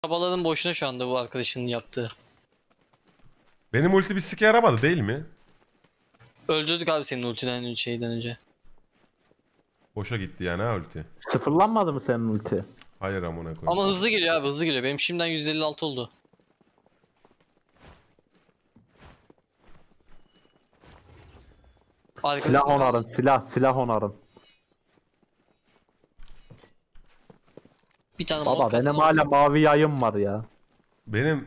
Çabaladım boşuna şu anda bu arkadaşının yaptığı. Benim ulti bir sike yaramadı değil mi? Öldürdük abi senin ultiden şeyden önce. Boşa gitti yani ha ulti. Sıfırlanmadı mı senin ulti? Hayır amına koyayım. Ama hızlı geliyor abi, hızlı geliyor. Benim şimdiden 156 oldu. Silah onarın, silah onarın. Bir tane Baba mod benim katalım. hala mavi yayım var ya. Benim...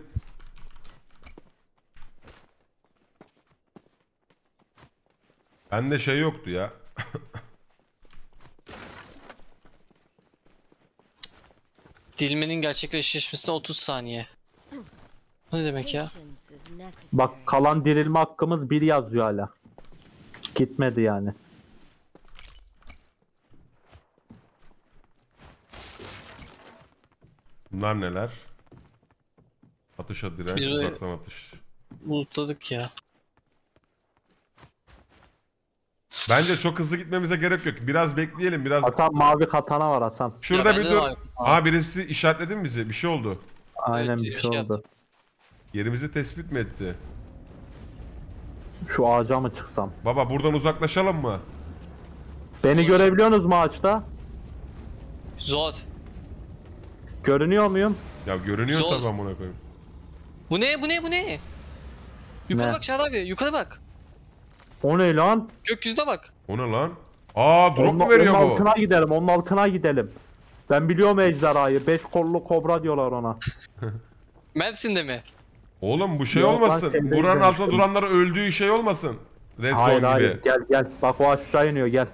Bende şey yoktu ya. Dilmenin gerçekleşmesine 30 saniye. Bu ne demek ya? Bak kalan dirilme hakkımız 1 yazıyor hala. Gitmedi yani. Bunlar neler? Atışa direnç, Biz böyle- uzaktan atış. Bulutladık ya. Bence çok hızlı gitmemize gerek yok. Biraz bekleyelim, biraz... Hasan mavi katana var Hasan. Şurada Ya bir bende de dur. var. Aa, birisi işaretledi mi bizi? Bir şey oldu. Aynen bize bir bir şey şey oldu. yaptı. Yerimizi tespit mi etti? Şu ağaca mı çıksam? Baba buradan uzaklaşalım mı? Beni görebiliyorsunuz mu ağaçta? Zor. Görünüyor muyum? Ya görünüyor Zor. tabii amına koyayım. Bu ne? Bu ne? Bu ne? Yukarı Ne? bak Şahit abi. Yukarı bak. O ne lan? Gökyüzüne bak. O ne lan? Aa, drop mu Onun veriyor bu? altına gidelim, onun altına gidelim. Ben biliyorum ejderhayı. 5 kollu kobra diyorlar ona. Mersin'de mi? Oğlum bu şey Yok lan, olmasın. şeyde Buranın altında izlemiştim. duranların öldüğü şey olmasın. Red Hayır Zone hayır, gibi. gel gel. Bak o aşağı iniyor, gel.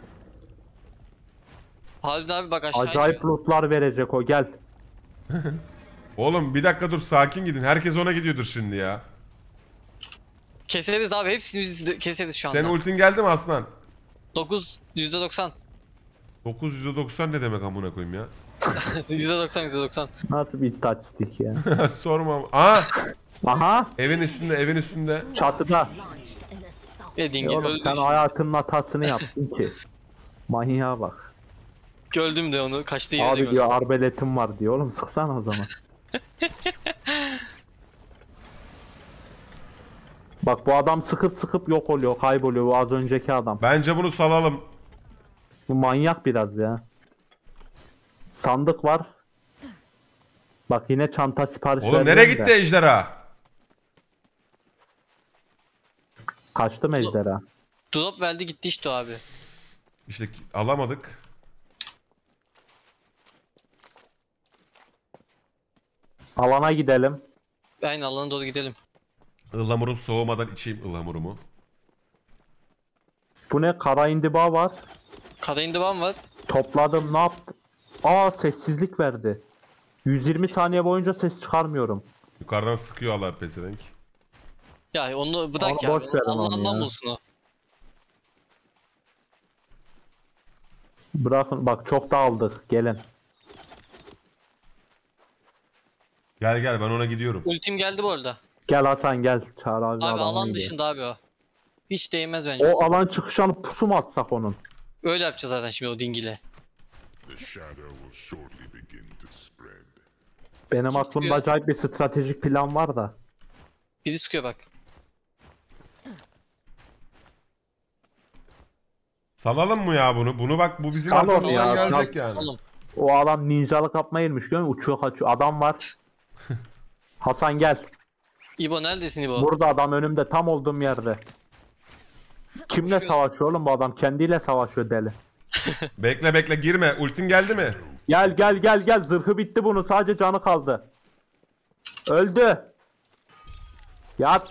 Harbiden abi bak aşağı Acayip iniyor. lootlar verecek o, gel. Oğlum bir dakika dur, sakin gidin. Herkes ona gidiyordur şimdi ya. Keseriz abi. Hepsini biz keseriz şu anda. Senin ultin geldi mi aslan? 9 %90. 990 ne demek amına koyayım ya? %90 %90. Nasıl bir istatistik ya? Sorma. Aa! Aha, Evin üstünde, evin üstünde. çatıda. Edin Oğlum öldü. sen hayatının hatasını yaptın ki. Manyağa bak. Gördüm de onu. Kaçtığı yerde Abi gördüm. diyor arbeletim var diyor. Oğlum sıksana o zaman. Bak bu adam sıkıp sıkıp yok oluyor, kayboluyor, bu az önceki adam. Bence bunu salalım. Bu manyak biraz ya. Sandık var. Bak yine çanta sipariş Oğlum verdim nereye de. gitti ejderha? Kaçtı mı ejderha? Drop verdi gitti işte o abi. İşte alamadık. Alana gidelim. Aynen alana doğru gidelim. Ihlamurum soğumadan içeyim ıhlamurumu. Bu ne? Kara indiba var. Kadayın var. Topladım, ne yaptım? Aa, sessizlik verdi. 120 saniye boyunca ses çıkarmıyorum. Yukarıdan sıkıyorlar pezevenk. Ya onu bırak Onu ya. boş verin onu Allah'ından ya. bulsun o. Bırakın bak, çok dağıldık, gelin. Gel gel, ben ona gidiyorum. Ultim geldi bu arada. Gel Hasan gel. Çağır abi, Abi adamı alan gidiyor. dışında abi o. Hiç değmez bence. O alan çıkışını pusu mu atsak onun? Öyle yapacağız zaten şimdi o dingile. The shadow will shortly begin to spread. Benim Kim aklımda sıkıyor? acayip bir stratejik plan var da. Biri sıkıyor bak. Salalım mı ya bunu? Bunu bak, bu bizim Sal onu arkamızdan ya, gelecek sal. yani. Oğlum. O adam ninjalık yapmaya girmiş, görüyor musun? Uçuyor kaçıyor. Adam var. Hasan gel. İbo neredesin İbo? Burada adam önümde, tam olduğum yerde. Kimle Koşuyor. savaşıyor oğlum bu adam? Kendiyle savaşıyor deli. Bekle bekle, girme. Ultin geldi mi? Gel gel gel gel, zırhı bitti bunun, sadece canı kaldı. Öldü. Yat.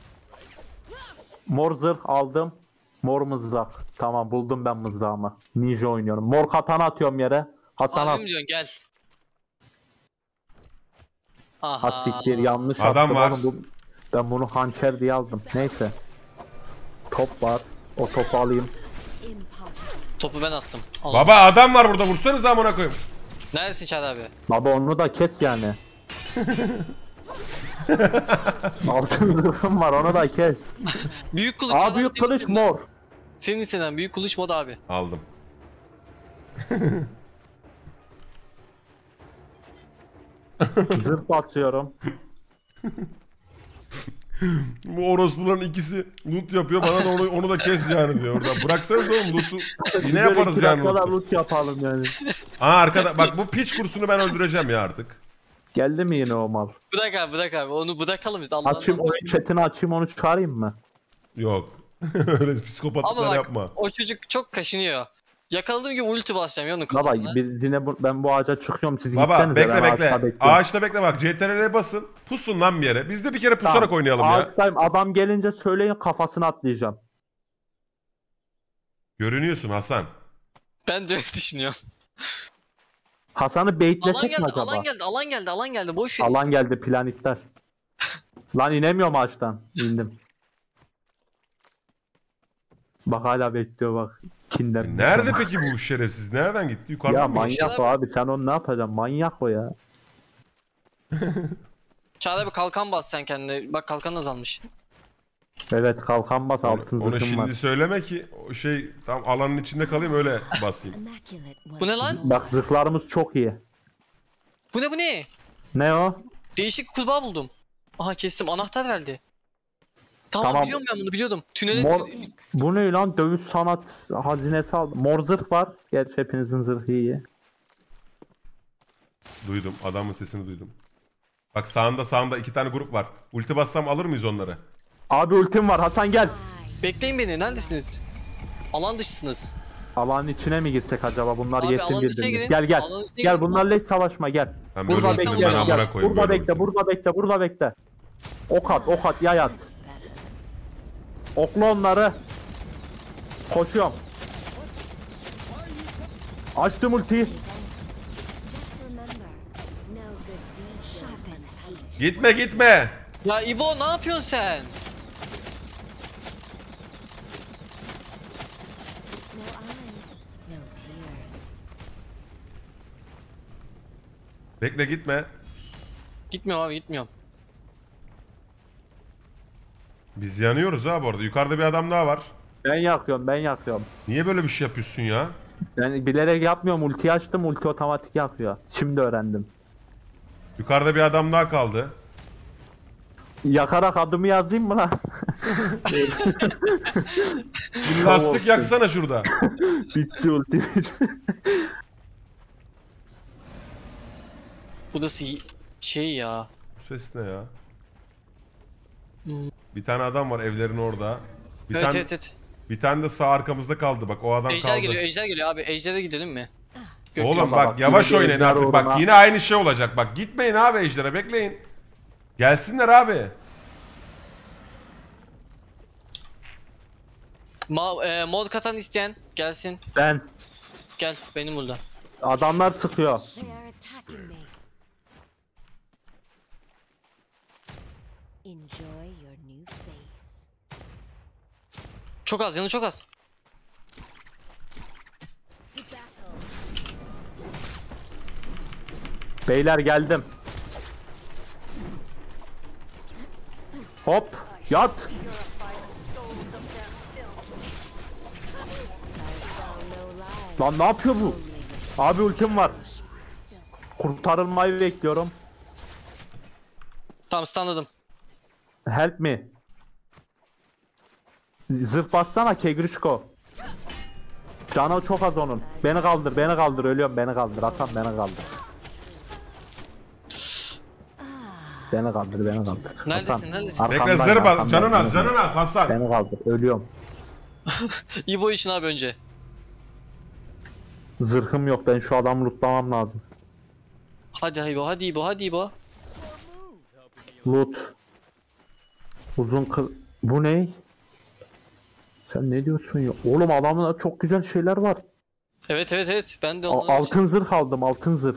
Mor zırh aldım. Mor mızrak. Tamam, buldum ben mızrağımı. Ninja oynuyorum. Mor katana atıyorum yere. Hasan at. Abim diyorsun gel. Aha. Ha siktir, yanlış Adam attım var. oğlum. Ben bunu hançer diye aldım. Neyse. Top var. O topu alayım. Topu ben attım. Al. Baba adam var burada, vursanız amına koyayım. Neredesin Şahit abi? Baba onu da kes yani. Altın zırhım var, onu da kes. Büyük kılıç. Aa, Şahit büyük abi, senin kılıç istediğin. mor. Senin istenen büyük kılıç mod abi. Aldım. Zırh basıyorum. Bu orospuların ikisi loot yapıyor. Bana da onu da kes yani diyor orada. Bıraksanız oğlum loot'u. Yine yaparız Böyle yani iki dakikada loot'u. loot yapalım yani. Aa arkada bak bu piç kursunu ben öldüreceğim ya artık. Geldi mi yine o mal? Bırak abi onu bırakalım biz Allah'tan. Açayım oyun chatini açayım onu çıkarayım mı? Yok. Öyle Ama psikopatlıklar bak yapma. o çocuk çok kaşınıyor. Yakaladığım gibi ulti basacağım ya onun Baba kafasına. biz yine ben bu ağaca çıkıyorum siz Baba gitsenize bekle ben ağaçta bekle. bekliyorum. Ağaçta bekle bak. CTRL'e basın. Pusun lan bir yere. Biz de bir kere pusarak Tamam, oynayalım ya. Ağaçtayım adam gelince söyleyin kafasına atlayacağım. Görünüyorsun Hasan. Ben de öyle düşünüyorum. Hasan'ı Alan baitlesek mi geldi, acaba? alan geldi. Boş ver. Alan geldi plan iptal. Lan inemiyorum ağaçtan. İndim. Bak hala bekliyor bak. Kinder. Nerede peki bu şerefsiz? Nereden gitti? Yukarıdan Ya mı? manyak o abi sen onu ne yapacaksın? Manyak o ya. Çağrı bir kalkan bas sen kendine. Bak kalkan azalmış. Evet kalkan bas altın Onu zırhım şimdi var. söyleme ki o şey tam alanın içinde kalayım öyle basayım. Bu ne lan? Bak zırhlarımız çok iyi. Bu ne? Ne o? Değişik kurbağa buldum. Aha kestim anahtar verdi. Tamam, Tamam. biliyorum ben bunu biliyordum. Tünele Mor... Bu ne lan? Dövüş sanat hazinesi aldım. Mor zırh var. Gerçi hepinizin zırhı iyi. Duydum. Adamın sesini duydum. Bak sağında iki tane grup var. Ulti bassam alır mıyız onları? Abi ultim var Hasan gel. Bekleyin beni. Neredesiniz? Alan dışısınız. Alanın içine mi girsek acaba? Bunlar Abi, yesin alanın içine birbirini. girin. Gel gel. Alanın içine Gel girin. bunlarla hiç savaşma gel. Ben Burada böyle bekle ultimi ben gel, amına gel. koyayım Burada böyle bekle, ultimi. burada bekle. Ok at, yay at. Okla onları. Koşuyorum. Açtım ultiyi. Gitme. Ya İbo ne yapıyorsun sen? Bekle gitme. Gitmiyorum. Biz yanıyoruz ha bu arada. Yukarıda bir adam daha var. Ben yakıyorum. Niye böyle bir şey yapıyorsun ya? Ben bilerek yapmıyorum. Ultiyi açtım. Ulti otomatik yakıyor. Şimdi öğrendim. Yukarıda bir adam daha kaldı. Yakarak adımı yazayım mı lan? Bir lastik yaksana şurada. Bitti ulti. Bu da şey ya. Bu ses ne ya? Bir tane adam var evlerin orada. Evet. Bir tane de sağ arkamızda kaldı bak o adam Ejder kaldı. geliyor, Ejder geliyor abi. Ejder'e gidelim mi? Oğlum Bak, bak yavaş yine oynayın Ejder artık bak uğruna- yine aynı şey olacak bak gitmeyin abi Ejder'e bekleyin. Gelsinler abi. Mod katan isteyen gelsin. Ben. Gel benim burada. Adamlar sıkıyor. Enjoy your new face. Çok az yanı çok az. Beyler geldim. Hop. Yat. Lan ne yapıyor bu? Abi ultim var. Kurtarılmayı bekliyorum. Tamam stunladım. Help me. Zırh bassana Kegrişko. Canı çok az onun. Beni kaldır. Ölüyorum beni kaldır. Hasan beni kaldır. Beni kaldır. Neredesin, Hasan, neredesin? Bekle arkamdayım, zırh bas arkamdayım. canın az Hasan. Beni kaldır. Ölüyorum. İbo için abi önce. Zırhım yok. Ben şu adamı lootlamam lazım. Hadi İbo. Loot. Uzun kıl... Bu ne? Sen ne diyorsun ya? Oğlum adamın çok güzel şeyler var. Evet. Ben de onları... Altın zırh aldım. Altın zırh.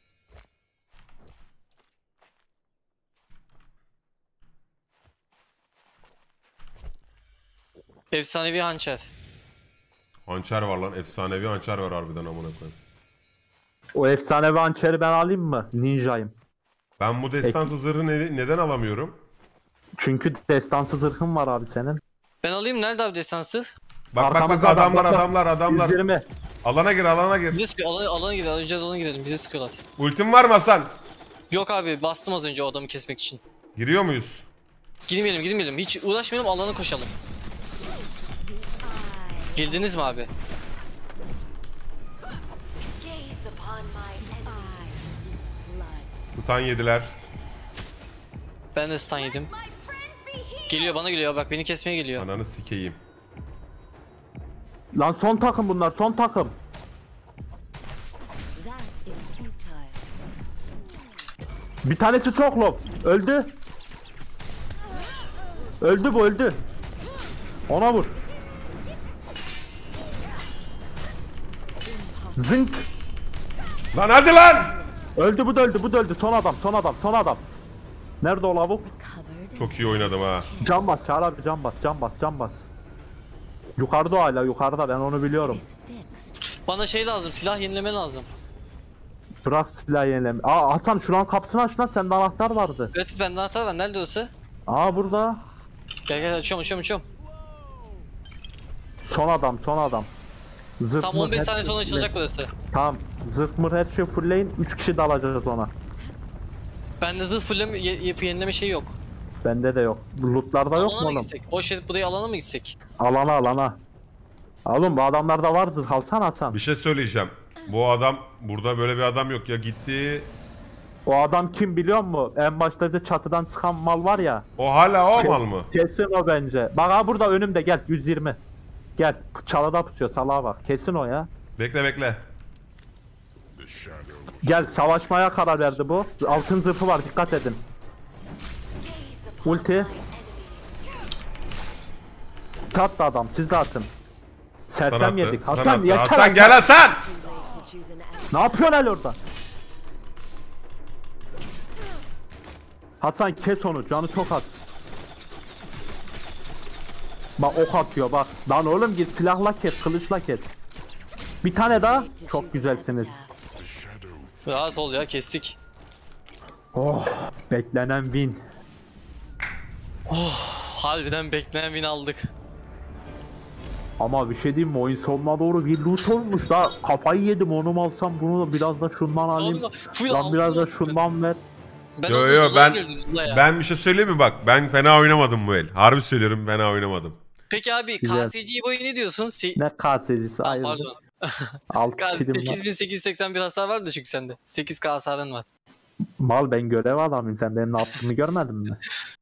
Efsanevi hançer. Hançer var lan efsanevi hançer var harbiden amına koyayım. O efsanevi hançeri ben alayım mı? Ninjayım. Ben bu destansı zırhı neden alamıyorum? Çünkü destansı zırhın var abi senin. Ben alayım nerede abi destansı? Bak Arkamızda adamlar. 120. Alana gir. Bize sıkıyor. Alana gidelim. Önce alana gidelim. Bize sıkıyorlar. Ultim var mı Hasan? Yok abi bastım az önce o adamı kesmek için. Giriyor muyuz? Girmeyelim. Hiç uğraşmayalım alana koşalım. Girdiniz mi abi? Gaze upon my eyes. Blood. Tutan yediler. Ben de stun yedim. Geliyor bana geliyor bak beni kesmeye geliyor. Ananı sikeyim. Lan son takım bunlar, son takım. That is futile. Bir tanesi çok low. Öldü. Öldü bu, öldü. Ona vur. Zınk. Lan hadi lan! Öldü bu da öldü, bu da öldü. Son adam, son adam, son adam. Nerede o lavuk? Covered Çok iyi oynadım ha. Can bas Çağrı abi, can bas, can bas, can bas. Yukarıda o hala, yukarıda, ben onu biliyorum. is fixed. Bana şey lazım silah yenileme lazım. Bırak silah yenileme. Aa Hasan şuranın kapısını aç lan, sende anahtar vardı. Evet bende anahtar var nerede olsa. Aa burada. Gel açıyorum. Son adam, son adam. Zırh Tam mır, 15 her saniye şey sonra fullleyin. açılacak burası. Tamam. Zırh mır her şey fullleyin. 3 kişi dalacağız ona. Bende zırh fulleme yenileme şey yok. Bende de yok. Lootlarda yok Alana mu mı oğlum? gitsek? Boş verip buraya alana mı gitsek? Alana. Oğlum bu adamlarda var zırh, alsana Hasan. Bir şey söyleyeceğim. Bu adam, burada böyle bir adam yok ya, gitti. O adam kim biliyor musun? En başta bize çatıdan çıkan mal var ya. O hala o mal mı? Kesin o bence. Bak ha burada önümde, gel 120. Gel çalıda pusuyor, salağa bak. Kesin o ya. Bekle. The shadow Gel, savaşmaya karar verdi bu. Altın zırhı var, dikkat edin. Ulti. Tat da adam, siz de atın. Sersem Stun attı, yedik. stun Hasan attı. yeter. Hasan gel Hasan! Too late to choose an enemy. Ne yapıyorsun el orada? Hasan kes onu, canı çok az. Bak ok atıyor bak. Lan oğlum git silahla kes, kılıçla kes. Bir tane daha. Çok güzelsiniz. the shadow Rahat ol ya kestik. Oh, beklenen win. Harbiden beklenen win aldık. Ama bir şey diyeyim mi? Oyun sonuna doğru bir loot olmuş da kafayı yedim, onu mu alsam, bunu da biraz da şundan alayım. Sonra full Lan biraz da altın- şundan ver. Ben Yo, orada yo, Zula'ya ben- girdim, Zula'ya. Ben bir şey söyleyeyim mi bak? Ben fena oynamadım bu el. Harbi söylüyorum, fena oynamadım. Peki abi Güzel. KSC boyu ne diyorsun? Ne KS'cisi Aa, ayrıldı. pardon. 6 kilim var. 8881 hasar vardı çünkü sende. 8K hasarın var. Mal, ben görev adamıyım, sen benim ne yaptığımı görmedin mi?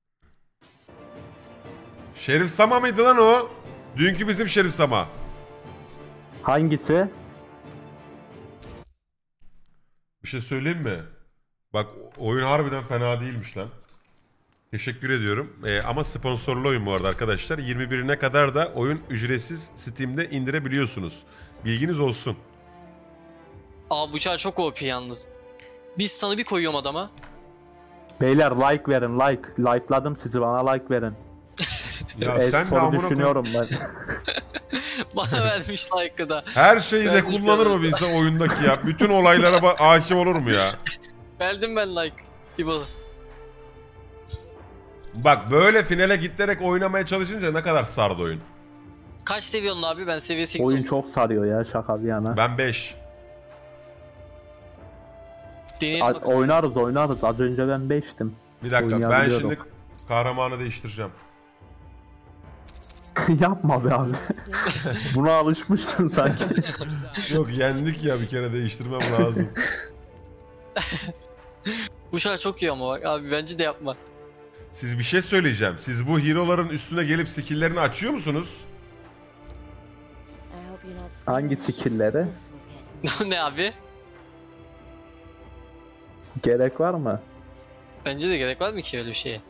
Şerif Sama mıydı lan o? Dünkü bizim Şerif Sama. Hangisi? Bir şey söyleyeyim mi? Bak oyun harbiden fena değilmiş lan. Teşekkür ediyorum. Ama sponsorlu oyun bu arada arkadaşlar. 21'ine kadar da oyun ücretsiz Steam'de indirebiliyorsunuz. Bilginiz olsun. Aa bıçağı çok OP yalnız. Biz sana bir koyuyorum adama. Beyler like verin, like. Like'ladım sizi, bana like verin. Ya sen de Espor'u amına koyayım. düşünüyorum ben. Bana vermiş like'ı da. Her şeyi de Ben kullanır mı bir insan oyundaki ya? Bütün olaylara hakim olur mu ya? Verdim ben like. İbo. Bak böyle finale giderek oynamaya çalışınca ne kadar sardı oyun. Kaç seviyorsun abi? Ben seviye 8 Oyun oldum. çok sarıyor ya, şaka bir yana. Ben 5. Deneyelim bakalım. Oynarız. Az önce ben 5'tim. Bir dakika ben Oynayabiliyorum. şimdi kahramanı değiştireceğim. Yapma be abi. Buna alışmışsın sanki. Yok yendik ya, bir kere değiştirmem lazım. Bıçağı çok iyi ama bak abi bence de yapma. Siz bir şey söyleyeceğim. Siz bu hero'ların üstüne gelip skill'lerini açıyor musunuz? I hope you're not Hangi squeamish. skill'leri? This will get Ne abi? Gerek var mı? Bence de gerek var mı ki öyle bir şeye?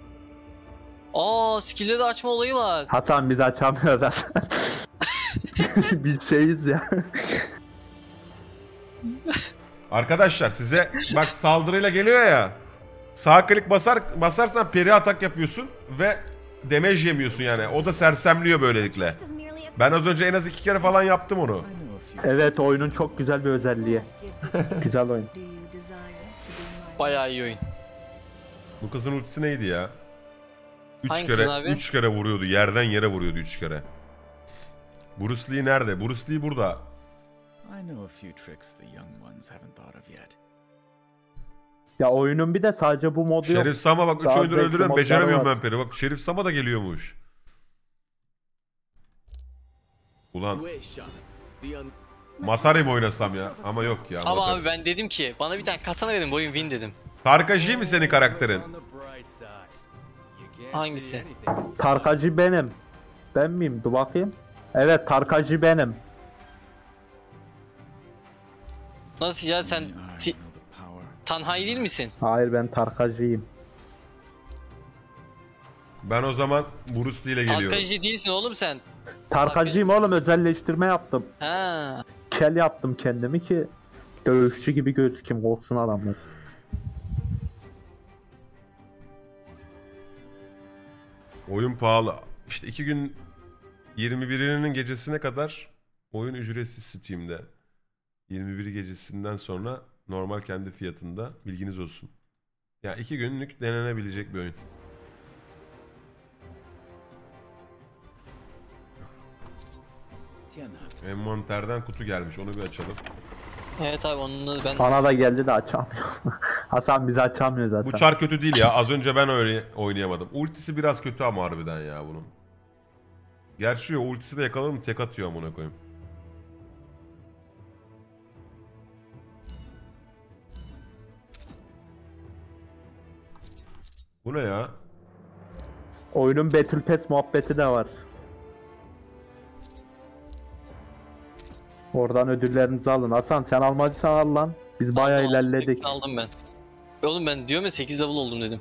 Aa skill'leri açma olayı var. Hasan biz açamıyoruz zaten. Biz şeyiz ya. Arkadaşlar size bak saldırıyla geliyor ya. Sağ klik basarsan peri atak yapıyorsun ve damage yemiyorsun yani. O da sersemliyor böylelikle. This is merely a Ben az önce en az 2 kere falan yaptım onu. Evet, oyunun çok güzel bir özelliği. Güzel oyun. Do you desire to be my Bayağı iyi oyun. Bu kızın ultisi neydi ya? 3 Hangisinin kere abi? 3 kere vuruyordu. Yerden yere vuruyordu 3 kere. Bruce Lee nerede? Bruce Lee burada. I know a few tricks the young ones haven't thought of yet. Ya oyunun bir de sadece bu modu yok. Şerif Sama bak 3 Daha oyundur zevkli öldürüyorum. modları Beceremiyorum var. ben peri. Bak Şerif Sama da geliyormuş. Ulan Matari mi oynasam ya? Ama yok ya. Ama Matari. abi ben dedim ki bana bir tane katana verin bu oyun win dedim. Tarkaji mi senin karakterin? Hangisi? Tarkacı benim. Ben miyim? Dur bakayım. Evet, Tarkacı benim. Nasıl ya sen Tanhay değil misin? Hayır, ben Tarkacıyım. Ben o zaman Bruce Lee ile geliyorum. Arkacı değilsin oğlum sen. Tarkacıyım oğlum, özelleştirme yaptım. Ha. Kel yaptım kendimi ki dövüşçü gibi gözükeyim, korksun adamlar. Oyun pahalı. İşte 2 gün 21'inin gecesine kadar oyun ücretsiz Steam'de. 21 gecesinden sonra normal kendi fiyatında, bilginiz olsun. Ya 2 günlük denenebilecek bir oyun. Envanterden kutu gelmiş, onu bir açalım. Evet abi onu ben Bana da geldi de açamıyorum. Hasan biz açamıyor zaten. Bu çar kötü değil ya. Az önce ben öyle oynayamadım. Ultisi biraz kötü ama harbiden ya bunun. Gerçi o ultisi de yakaladım, tek atıyor amına koyayım. Bu ne ya? Oyunun Battle Pass muhabbeti de var. Oradan ödüllerinizi alın. Hasan sen almadıysan al lan. Biz bayağı aldım, ilerledik. hepsini aldım ben. Oğlum ben diyorum ya 8 level oldum dedim.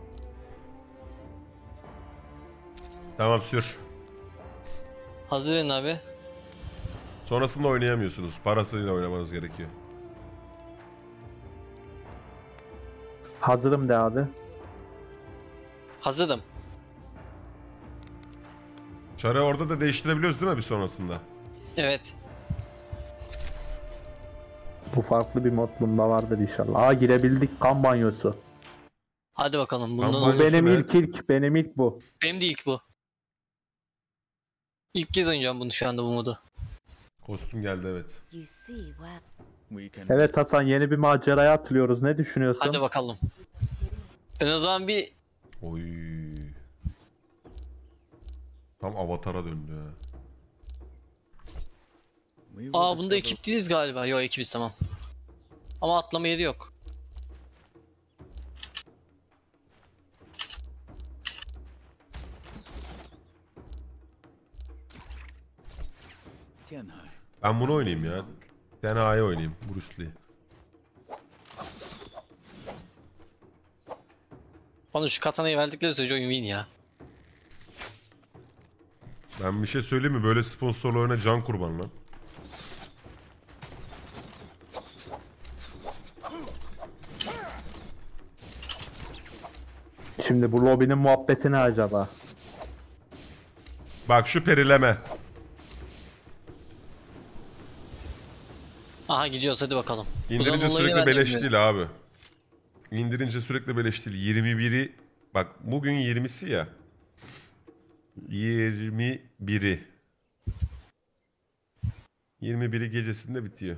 Tamam sür. Hazır edin abi. Sonrasında oynayamıyorsunuz. Parasıyla oynamanız gerekiyor. Hazırım de abi. Hazırım. Çarı orada da değiştirebiliyoruz değil mi bir sonrasında? Evet. Bu farklı bir mod bunda vardır inşallah. Aa, girebildik, kan banyosu. Hadi bakalım bundan Ama Bu oyun. Banyosu benim ne? benim ilk bu. Benim de ilk bu. İlk kez oynayacağım bunu şu anda bu modu. Kostüm geldi evet. You see where Evet Hasan, yeni bir maceraya atılıyoruz. Ne düşünüyorsun? Hadi bakalım. Ben o zaman bir Oy. Tam Avatar'a döndü ha. bunda ekip değiliz galiba. Yok ekibiz tamam. Ama atlama yeri yok. Ben bunu oynayayım ya. Tenha'yı oynayayım. Bruce Lee. Bana şu katanayı verdikleri sürece oyun win ya. Ben bir şey söyleyeyim mi? Böyle sponsorlu oyuna can kurban lan. Şimdi bu lobinin muhabbeti ne acaba? Bak şu perileme. Aha gidiyoruz hadi bakalım. İndirince Buradan olayı sürekli ben beleş bilmiyorum. değil abi. İndirince sürekli beleş değil. 21'i bak bugün 20'si ya. 21'i. 21'i gecesinde bitiyor.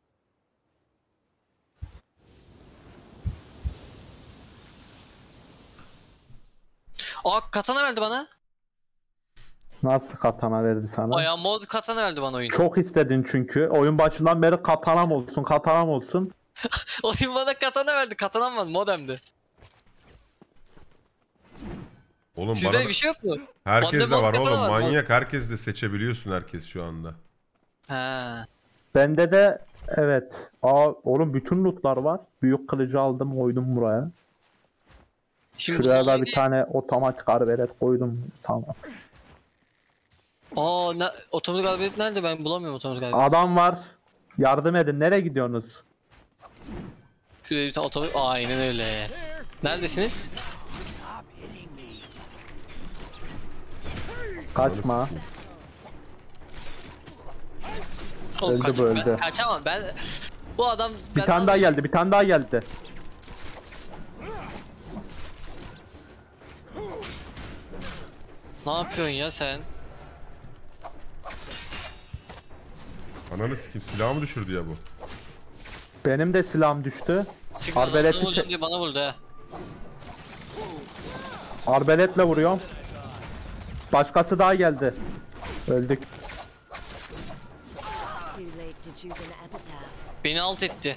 Katana verdi bana. Nasıl katana verdi sana? Bayağı mod katana verdi bana oyun. Çok istedin çünkü. Oyun başından beri katanam olsun, katanam olsun. Oyun bana katana verdi. Katanam var modemde. Oğlum Sizde bana bir şey yok mu? herkes de Bende var katana oğlum var. manyak, herkes de seçebiliyorsun, herkes şu anda. He. Bende de evet. Aa oğlum, bütün lootlar var. Büyük kılıcı aldım, koydum buraya. Şimdi Şuraya bunun da bir tane otomatik arberet koydum. Tamam. otomatik arbelet nerede? Ben bulamıyorum otomatik arbelet. Adam var. Yardım edin. Nereye gidiyorsunuz? Şuraya bir tane otomatik... Aynen öyle. Neredesiniz? Kaçma. Oğlum, Öldü kaç- bu, öldü. Ben kaçamam ben... Bu adam... Bir tane daha geldi. Bir tane daha geldi. Ne yapıyorsun ya sen? Ananı sikim, silahımı düşürdü ya bu. Benim de silahım düştü. Signal Arbeleti nasıl vuracağım diye bana vurdu ha. Arbeletle vuruyorum. Başkası daha geldi. Öldük. Too late to choose an epitaph. Beni alt etti.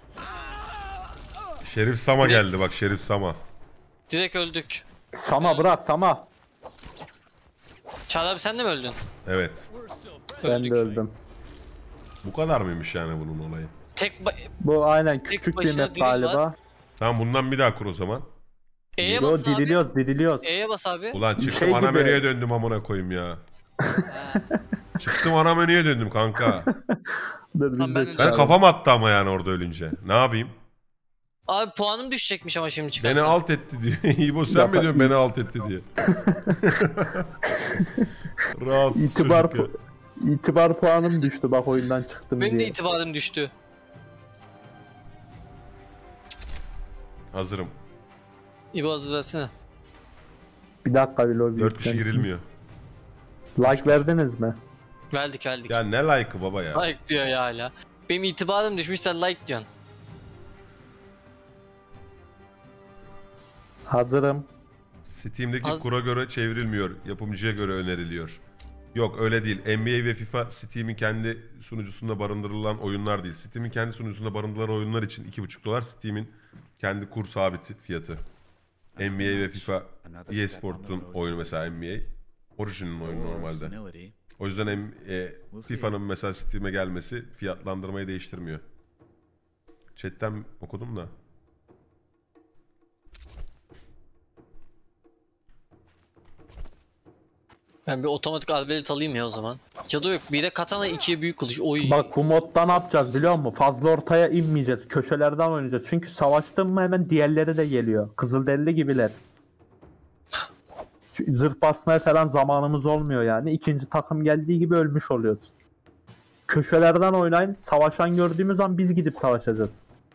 Şerif Sama geldi bak, Şerif Sama. Direkt öldük. Sama bırak Sama. Çağrı abi sen de mi öldün? Evet. Ben Öldük. de öldüm. Bu kadar mıymış yani bunun olayı? Bu aynen küçük bir başına map diril var. galiba. Tamam, bundan bir daha kur o zaman. E'ye Yo bas abi. diriliyoruz. E'ye bas abi. Ulan çıktım Şey ana gibi. menüye döndüm amına koyayım ya. Çıktım ana menüye döndüm kanka. Dur, biz Tamam, de ben- Ben çıkalım. kafam attı ama yani orada ölünce. Ne yapayım? Abi puanım düşecekmiş ama şimdi çıkarsa. Beni alt etti diyor. İbo sen mi diyorsun beni alt etti diye. Rahatsız İtibar, çocuk ya. itibar puanım düştü bak oyundan çıktım Benim de diye. itibarım düştü. Hazırım. İbo hazırlasana. Bir dakika bir lobi 4 kişi yüklensin. girilmiyor. Like verdiniz mi? Verdik. Ya ne like'ı baba ya. Like diyor ya hala. Benim itibarım düşmüş sen like diyorsun. Hazırım. Steam'deki Az- kura göre çevrilmiyor. Yapımcıya göre öneriliyor. Yok öyle değil. NBA ve FIFA Steam'in kendi sunucusunda barındırılan oyunlar değil. Steam'in kendi sunucusunda barındırılan oyunlar için $2,5. Steam'in kendi kur sabiti fiyatı. NBA ve FIFA EA Sports'un oyunu mesela NBA. Origin'in oyunu normalde. O yüzden FIFA'nın mesela Steam'e gelmesi fiyatlandırmayı değiştirmiyor. Chat'ten okudum da. Ben bir otomatik arbelet alayım ya o zaman. Ya da yok bir de katana ikiye büyük kılıç. Oy. Bak bu modda ne yapacağız biliyor musun? Fazla ortaya inmeyeceğiz. Köşelerden oynayacağız. Çünkü savaştın mı hemen diğerleri de geliyor. Kızılderili gibiler. Zırh basmaya falan zamanımız olmuyor yani. İkinci takım geldiği gibi ölmüş oluyoruz. Köşelerden oynayın. Savaşan gördüğümüz an biz gidip savaşacağız.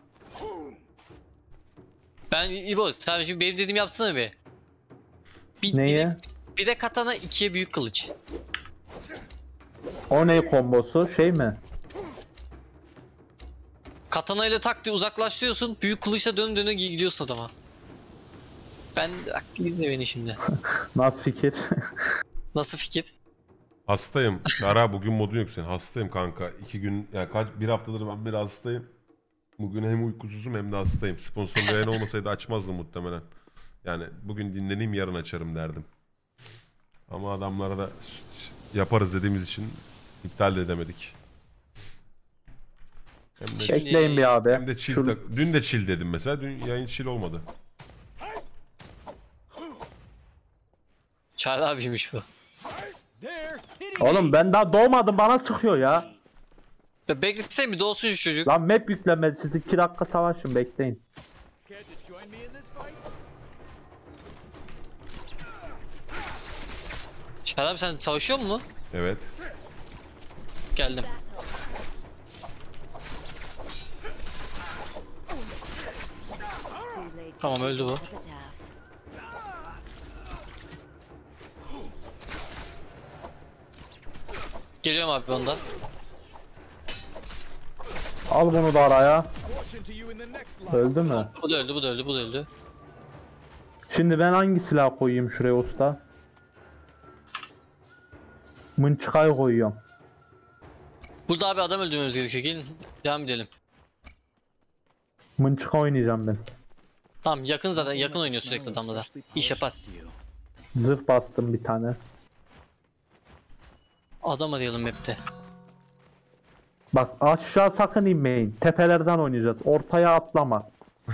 Ben İbo sen şimdi benim dediğimi yapsana bir. Neye? Bir de katana ikiye büyük kılıç. O ne kombosu? Şey mi? Katana ile tak diye uzaklaştırıyorsun. Büyük kılıçla dön döne gidiyorsun adama. Ben aklı izle beni şimdi. Nasıl fikir? Nasıl fikir? Hastayım. Ara bugün modun yok senin. Hastayım kanka. 2 gün yani bir haftadır ben biraz hastayım. Bugün hem uykusuzum hem de hastayım. Sponsorlu yayın olmasaydı açmazdım muhtemelen. Yani bugün dinleneyim yarın açarım derdim. Ama adamlara da yaparız dediğimiz için iptal de edemedik. Hem de, Şey- Bekleyin bir abi. hem de chill dün de chill dedim mesela. Dün yayın chill olmadı. Çağrı abiymiş bu. Oğlum ben daha doğmadım bana çıkıyor ya. Ya beklesene bir doğsun şu çocuk. Lan map yüklenmedi. Siz 2 dakika savaşın bekleyin. Çağrı abi sen savaşıyor musun? Evet. Geldim. Too late to Tamam öldü bu. epitaph. Geliyorum abi ondan. Al bunu da araya. Öldü mü? Bu da öldü, bu da öldü, bu da öldü. Şimdi ben hangi silah koyayım şuraya usta? Mınçıkayı koyuyorum. Burada abi adam öldürmemiz gerekiyor. Gelin devam edelim. Mınçıka oynayacağım ben. Tamam yakın zaten yakın oynuyor sürekli adamla da. İş yapar. Zırh bastım bir tane. Adam arayalım map'te. Bak aşağı sakın inmeyin. Tepelerden oynayacağız. Ortaya atlama.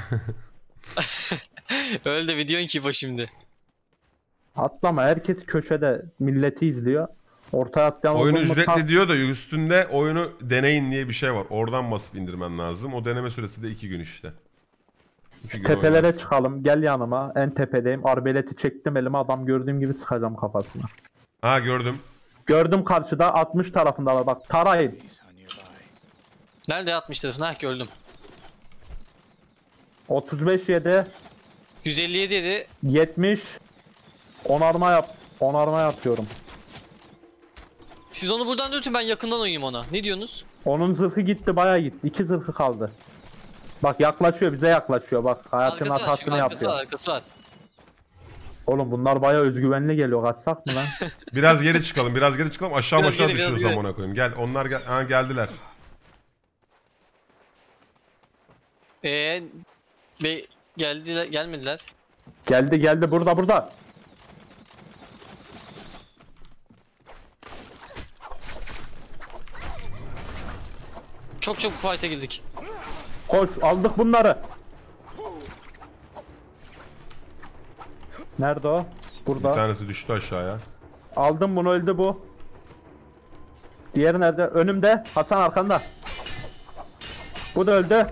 Öyle de videon ki bu şimdi. Atlama. Herkes köşede. Milleti izliyor. Ortaya atlayan Oyunu olur mu? ücretli diyor da üstünde oyunu deneyin diye bir şey var. Oradan basıp indirmen lazım. O deneme süresi de 2 gün işte. 2 gün Tepelere oynarsın. çıkalım. Gel yanıma. En tepedeyim. Arbeleti çektim elime. Adam gördüğüm gibi sıkacağım kafasına. Ha gördüm. Gördüm karşıda 60 tarafındalar. Bak tarayın. Nerede atmıştır? Hah gördüm. 35 7 157 yedi. 70 onarma yap. Onarma yapıyorum. Siz onu buradan dötün ben yakından oynayayım ona. Ne diyorsunuz? Onun zırhı gitti bayağı gitti. 2 zırhı kaldı. Bak yaklaşıyor, bize yaklaşıyor. Bak hayatının Arkası var, hatasını arkası var, yapıyor. arkası var. Oğlum bunlar bayağı özgüvenli geliyor. Kaçsak mı lan? Biraz geri çıkalım, biraz geri çıkalım. Aşağı Biraz aşağı geri, biraz düşüyoruz geri. amına koyayım. Gel, onlar geldiler. Be geldiler, gelmediler. Geldi burada. Çok fight'a girdik. Koş, aldık bunları. Nerede o? Bir Burada. tanesi düştü aşağıya. Aldım bunu, öldü bu. Diğeri nerede? Önümde. Hasan arkanda. Bu da öldü.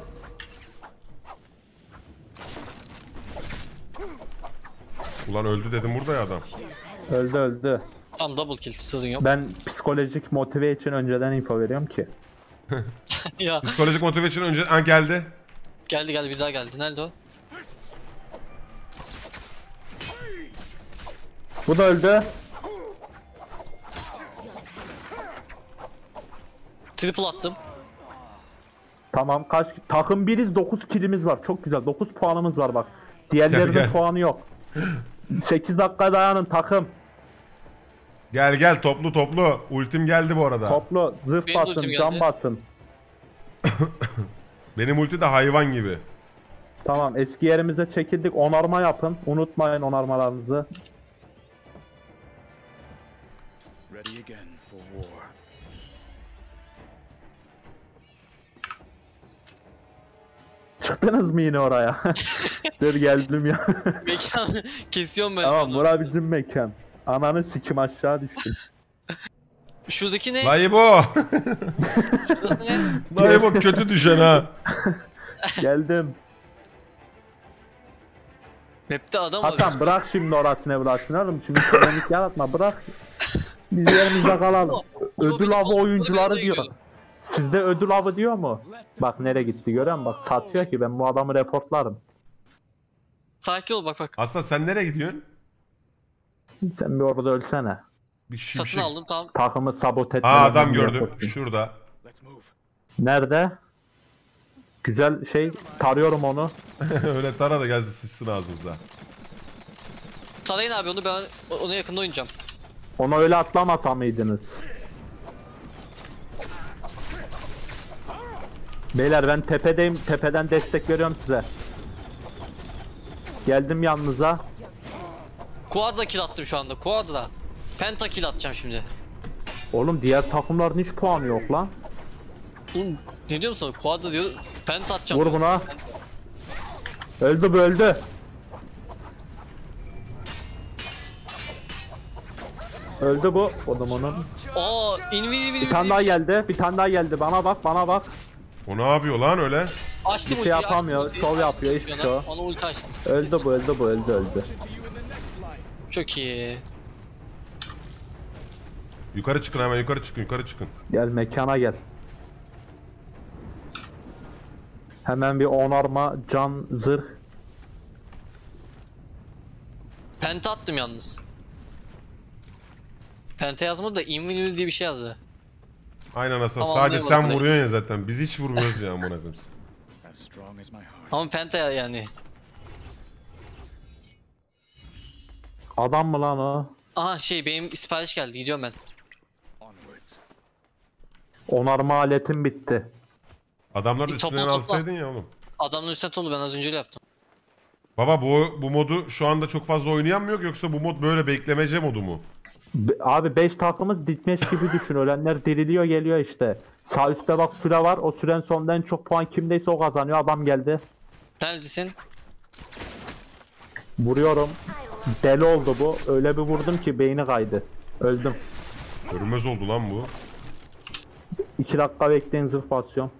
Ulan öldü dedim burada ya adam. Öldü. Tam double kill, sorun yok. Ben psikolojik motive için önceden info veriyorum ki. Ya Psikolojik motive için önce geldi. geldi bir daha geldi. Nerede o? Bu da öldü. Triple attım. Tamam, kaç takım biriz, 9 killimiz var. Çok güzel. 9 puanımız var bak. Diğerlerinin Gel. puanı yok. 8 dakika dayanın takım. Gel toplu. Ultim geldi bu arada. Toplu zırh Benim de basın, ultim can geldi. basın. Benim ulti de hayvan gibi. Tamam, eski yerimize çekildik. Onarma yapın. Unutmayın onarmalarınızı. Ready again for war. Çıktınız mı yine oraya? Dur geldim ya. Mekan kesiyorum ben. Tamam, onu. bura bizim mekan. Ananı sikim aşağı düştüm. Şuradaki ne? Dayıbo. Şurası ne? Dayıbo kötü düşen ha. Geldim. Map'te adam var. Hasan bırak şimdi orasını oğlum. Şimdi kronik yaratma, bırak. Biz yerimizde kalalım. Ödül avı oyuncuları diyor. Sizde ödül avı diyor mu? Bak nereye gitti görüyor musun? Bak satıyor ki, ben bu adamı reportlarım. Sakin ol bak. Aslan sen nereye gidiyorsun? Sen bir orada ölsene. Bir Satın şimşek. aldım tamam. Takımı sabote etme. Adam gördüm. Şurada. Let's move. Nerede? Güzel şey, tarıyorum onu. Öyle tara da gelsin sıçsın ağzımıza. Tarayın abi onu, ben ona yakında oynayacağım. Ona öyle atlamasa mıydınız? Beyler ben tepedeyim. Tepeden destek veriyorum size. Geldim yanınıza. Quadra kill attım şu anda. Quadra. Penta kill atacağım şimdi. Oğlum diğer takımların hiç puanı yok lan. Oğlum, ne diyorum sana? Quadra diyor. Penta atacağım. Vur diyor. buna. Öldü bu, öldü. Öldü bu. Oğlum onun. Aa, invisible Bir tane daha geldi. Bir tane daha geldi. Bana bak, bana bak. O ne yapıyor lan öyle? Açtım Bir şey ultiyi, yapamıyor, açtım şov ultiyi, yapıyor, açtım hiçbir şey yana. o. Ona ulti açtım. Öldü bu, öldü. Çok iyi. Yukarı çıkın hemen yukarı çıkın. Gel mekana gel. Hemen bir onarma, can, zırh. Penta attım yalnız. Penta yazmadı da invisible diye bir şey yazdı. Aynen Hasan. Tamam, Sadece sen anlayamadım vuruyorsun ya zaten. Biz hiç vurmuyoruz ya amına koyayım. As strong as my heart. Ama penta yani. Adam mı lan o? Aha benim sipariş geldi, gidiyorum ben. Onwards. Onarma aletim bitti. Adamlar Bir üstünden topla. alsaydın ya oğlum. Adamın üstüne tolu, ben az önce öyle yaptım. Baba bu modu şu anda çok fazla oynayan mı yok yoksa bu mod böyle beklemece modu mu? Abi 5 takımız ditmeş gibi düşün. Ölenler diriliyor geliyor işte. Sağ üstte bak süre var. O süren sonunda en çok puan kimdeyse o kazanıyor. Adam geldi. Neredesin? Vuruyorum. Deli oldu bu. Öyle bir vurdum ki beyni kaydı. Öldüm. Görünmez oldu lan bu. 2 dakika bekleyin, zırh basıyorum.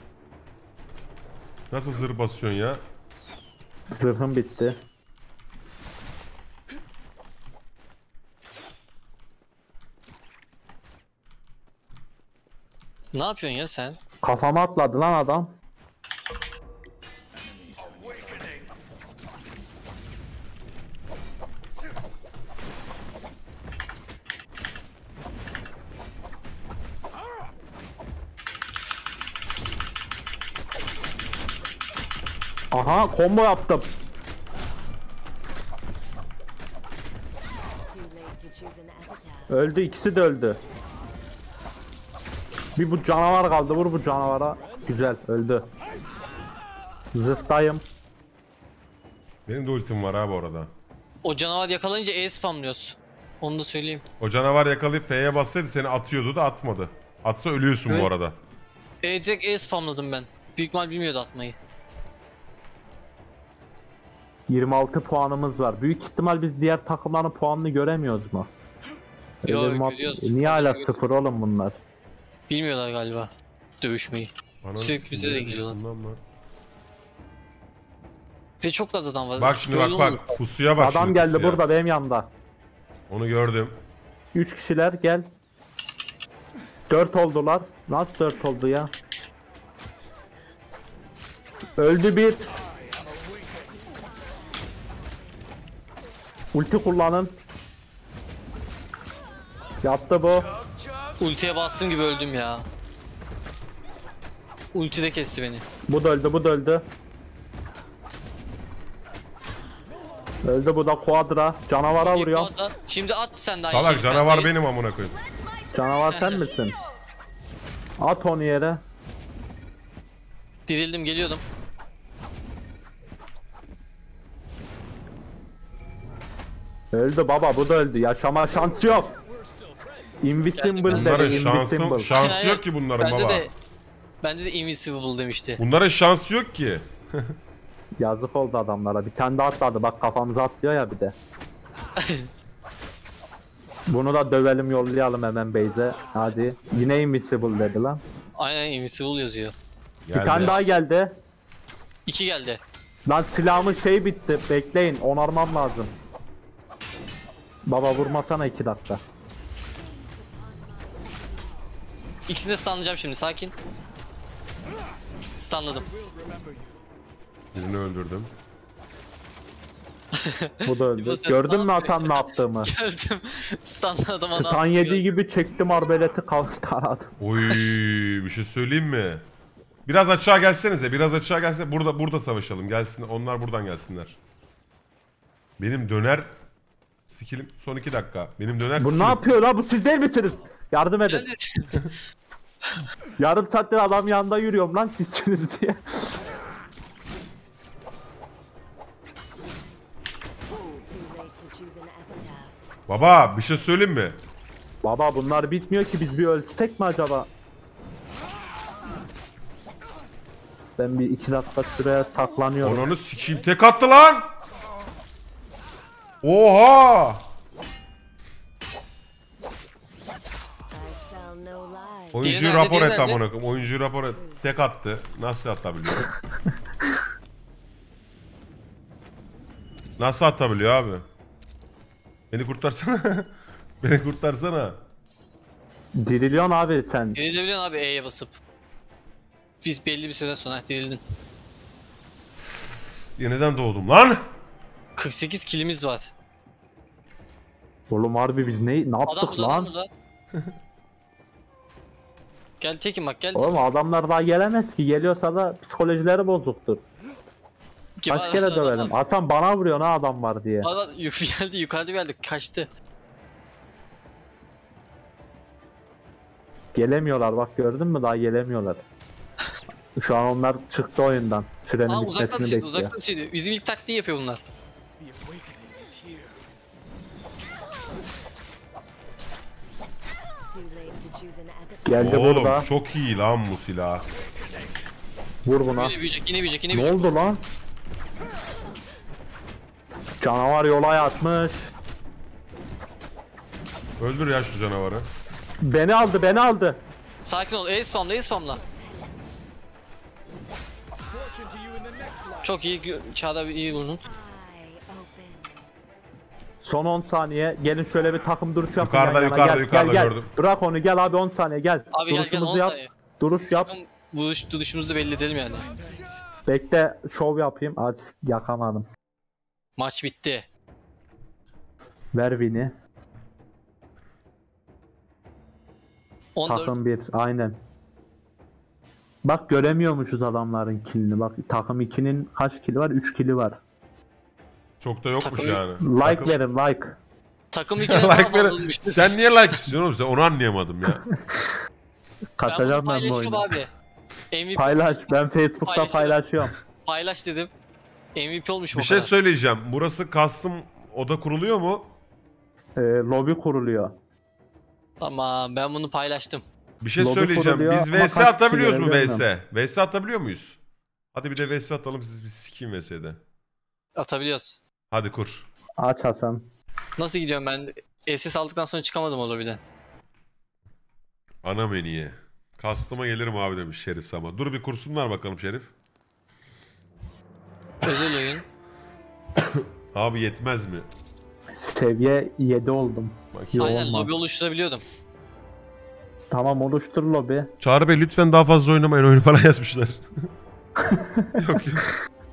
Nasıl zırh basıyorsun ya? Zırhım bitti. Ne yapıyorsun ya sen? Kafama atladı lan adam. Aha combo yaptım. Too late to choose an epitaph. Öldü, ikisi de öldü. Bir bu canavar kaldı, vur bu canavara. Güzel, öldü. Zırhtayım. Benim de ultim var ha bu arada. O canavar yakalayınca E spamlıyoruz. Onu da söyleyeyim. O canavar yakalayıp F'ye bassaydı seni atıyordu da atmadı. Atsa ölüyorsun bu Evet. arada. Direkt E spamladım ben. Büyük ihtimal bilmiyordu atmayı. 26 puanımız var. Büyük ihtimal biz diğer takımların puanını göremiyoruz mu? Yo, Öyle bir görüyoruz. niye hala Görüyoruz. sıfır oğlum bunlar? Bilmiyorlar galiba dövüşmeyi. Ananı Sürekli bize de sikeyim, geliyorlar. bundan mı? Ve çok fazla adam var. Bak şimdi Böyle bak olmadı. pusuya bak Adam şimdi, geldi pusuya. burada benim yanımda. Onu gördüm. 3 kişiler gel. 4 oldular. Nasıl 4 oldu ya? Öldü bir. Ulti kullanın. Yaptı bu. Ultiye bastığım gibi öldüm ya. Ulti de kesti beni. Bu da öldü, bu da öldü. Öldü bu da Quadra. Canavara vuruyor. Şimdi at sen de aynı Salak şeyi. canavar Ben de- benim amına koyayım. Canavar sen misin? At onu yere. Dirildim geliyordum. Öldü baba, bu da öldü. Yaşama şansı yok. Invisible Bunların dedi, invisible. şansı yok ki bunların bende baba. Bende de Invincible demişti. Bunların şansı yok ki. Yazık oldu adamlara. Bir tane daha atladı. Bak kafamıza atlıyor ya bir de. Bunu da dövelim, yollayalım hemen base'e. Hadi. Yine invisible dedi lan. Aynen Invincible yazıyor. Bir tane daha geldi. 2 geldi. Lan silahımın şey bitti. Bekleyin. Onarmam lazım. Baba vurmasana 2 dakika. İkisini de stunlayacağım şimdi sakin. Stunladım. Birini öldürdüm. Bu da öldü. İbo sen Gördün ne mü Hasan ne yaptığımı? Gördüm. Stunladım ana. Tan yediği gibi çektim arbeleti taradım. Oy bir şey söyleyeyim mi? Biraz aşağı gelsenize. Biraz aşağı gelse burada savaşalım. Gelsin onlar buradan gelsinler. Benim döner skillim son 2 dakika. Benim döner Bu ne skillim. yapıyor la? Bu siz değil misiniz? Yardım edin. Geldi. Yarım saattir adam yanında yürüyorum lan sizsiniz diye. Too late to choose an epitaph. Baba bir şey söyleyeyim mi? Baba bunlar bitmiyor ki, biz bir ölsek mi acaba? Ben bir 2 dakika şuraya saklanıyorum. Ananı sikeyim tek attı lan. Oha! I sell no lies. Oyuncuyu Diğeri rapor nerede, et diğeri amına koyayım. Oyuncuyu rapor et. Tek attı. Nasıl atabiliyor? Nasıl atabiliyor abi? Beni kurtarsana. Beni kurtarsana. Diriliyorsun abi sen. Dirilebiliyorsun abi E'ye basıp. Biz belli bir süre sonra dirildin. Yeniden doğdum lan. 48 kilimiz var. Oğlum harbi biz ne Adam yaptık burada adam lan? burada. Gel Tekin bak gel. Oğlum adamlar daha gelemez ki. Geliyorsa da psikolojileri bozuktur. Kim- Kaç kere dövelim. Hasan bana vuruyor ne adam var diye. Adam geldi yukarıda geldi kaçtı. Gelemiyorlar bak, gördün mü, daha gelemiyorlar. Şu an onlar çıktı oyundan. Sürenin Aa uzaktan bitmesini düşürdü bekliyor. uzaktan düşürdü. Bizim ilk taktiği yapıyor bunlar. The awakening is here. Too late to choose an epitaph. Geldi Oğlum burada. çok iyi lan bu silah. Vur buna. Yine büyüyecek yine büyüyecek yine Ne büyüyecek. oldu lan? Canavar yola yatmış. Öldür ya şu canavarı. Beni aldı, beni aldı. Sakin ol E spamla E spamla. Çok iyi Çağda iyi vurdun. Eye open. Son 10 saniye. Gelin şöyle bir takım duruş yapın. Yukarıda, yan yana. yukarıda, Gel, yukarıda gel, gördüm. Bırak onu, gel abi 10 saniye gel. Abi gel gel Duruşumuzu 10 yap. saniye. Duruş yap. Takım duruşumuzu belli edelim yani. Bekle şov yapayım. Hadi yakamadım. Maç bitti. Ver win'i. 14. Takım 1. Aynen. Bak göremiyormuşuz adamların killini. Bak takım 2'nin kaç killi var? 3 killi var. Çok da yokmuş Takım- yani. Like verin like. Takım 2'den daha Like verin. fazlaymıştır. Sen niye like istiyorsun oğlum? Sen onu anlayamadım ya. Ben bunu Kaçacağım ben bu paylaşıyorum oyunu. abi. MVP Paylaş. olmuş. Ben Facebook'ta Paylaşırım. paylaşıyorum. Paylaş dedim. MVP olmuş Bir o şey kadar. söyleyeceğim. Burası custom oda kuruluyor mu? Lobi kuruluyor. Tamam ben bunu paylaştım. Bir şey Lobi söyleyeceğim. kuruluyor Biz ama VS kaç atabiliyoruz mu kişiyle VS? bilmiyorum. VS atabiliyor muyuz? Hadi bir de VS atalım siz bir sikeyim VS'de. Atabiliyoruz. Hadi kur. Aç Hasan. Nasıl gidiyorum ben? SS aldıktan sonra çıkamadım o lobiden. Ana menüye. Custom'a gelirim abi demiş Şerif Sama. Dur bir kursunlar bakalım Şerif. Özel oyun. Abi yetmez mi? Seviye 7 oldum. Yok Aynen olma. lobi oluşturabiliyordum. Tamam oluştur lobi. Çağrı Bey lütfen daha fazla oynamayın oyunu falan yazmışlar. Yok yok.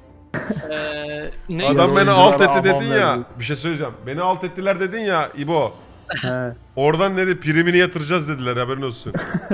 Ne? Adam beni oyunculara alt etti aman dedin ya. verin. Bir şey söyleyeceğim. Beni alt ettiler dedin ya İbo. He. Oradan dedi primini yatıracağız dediler haberin olsun.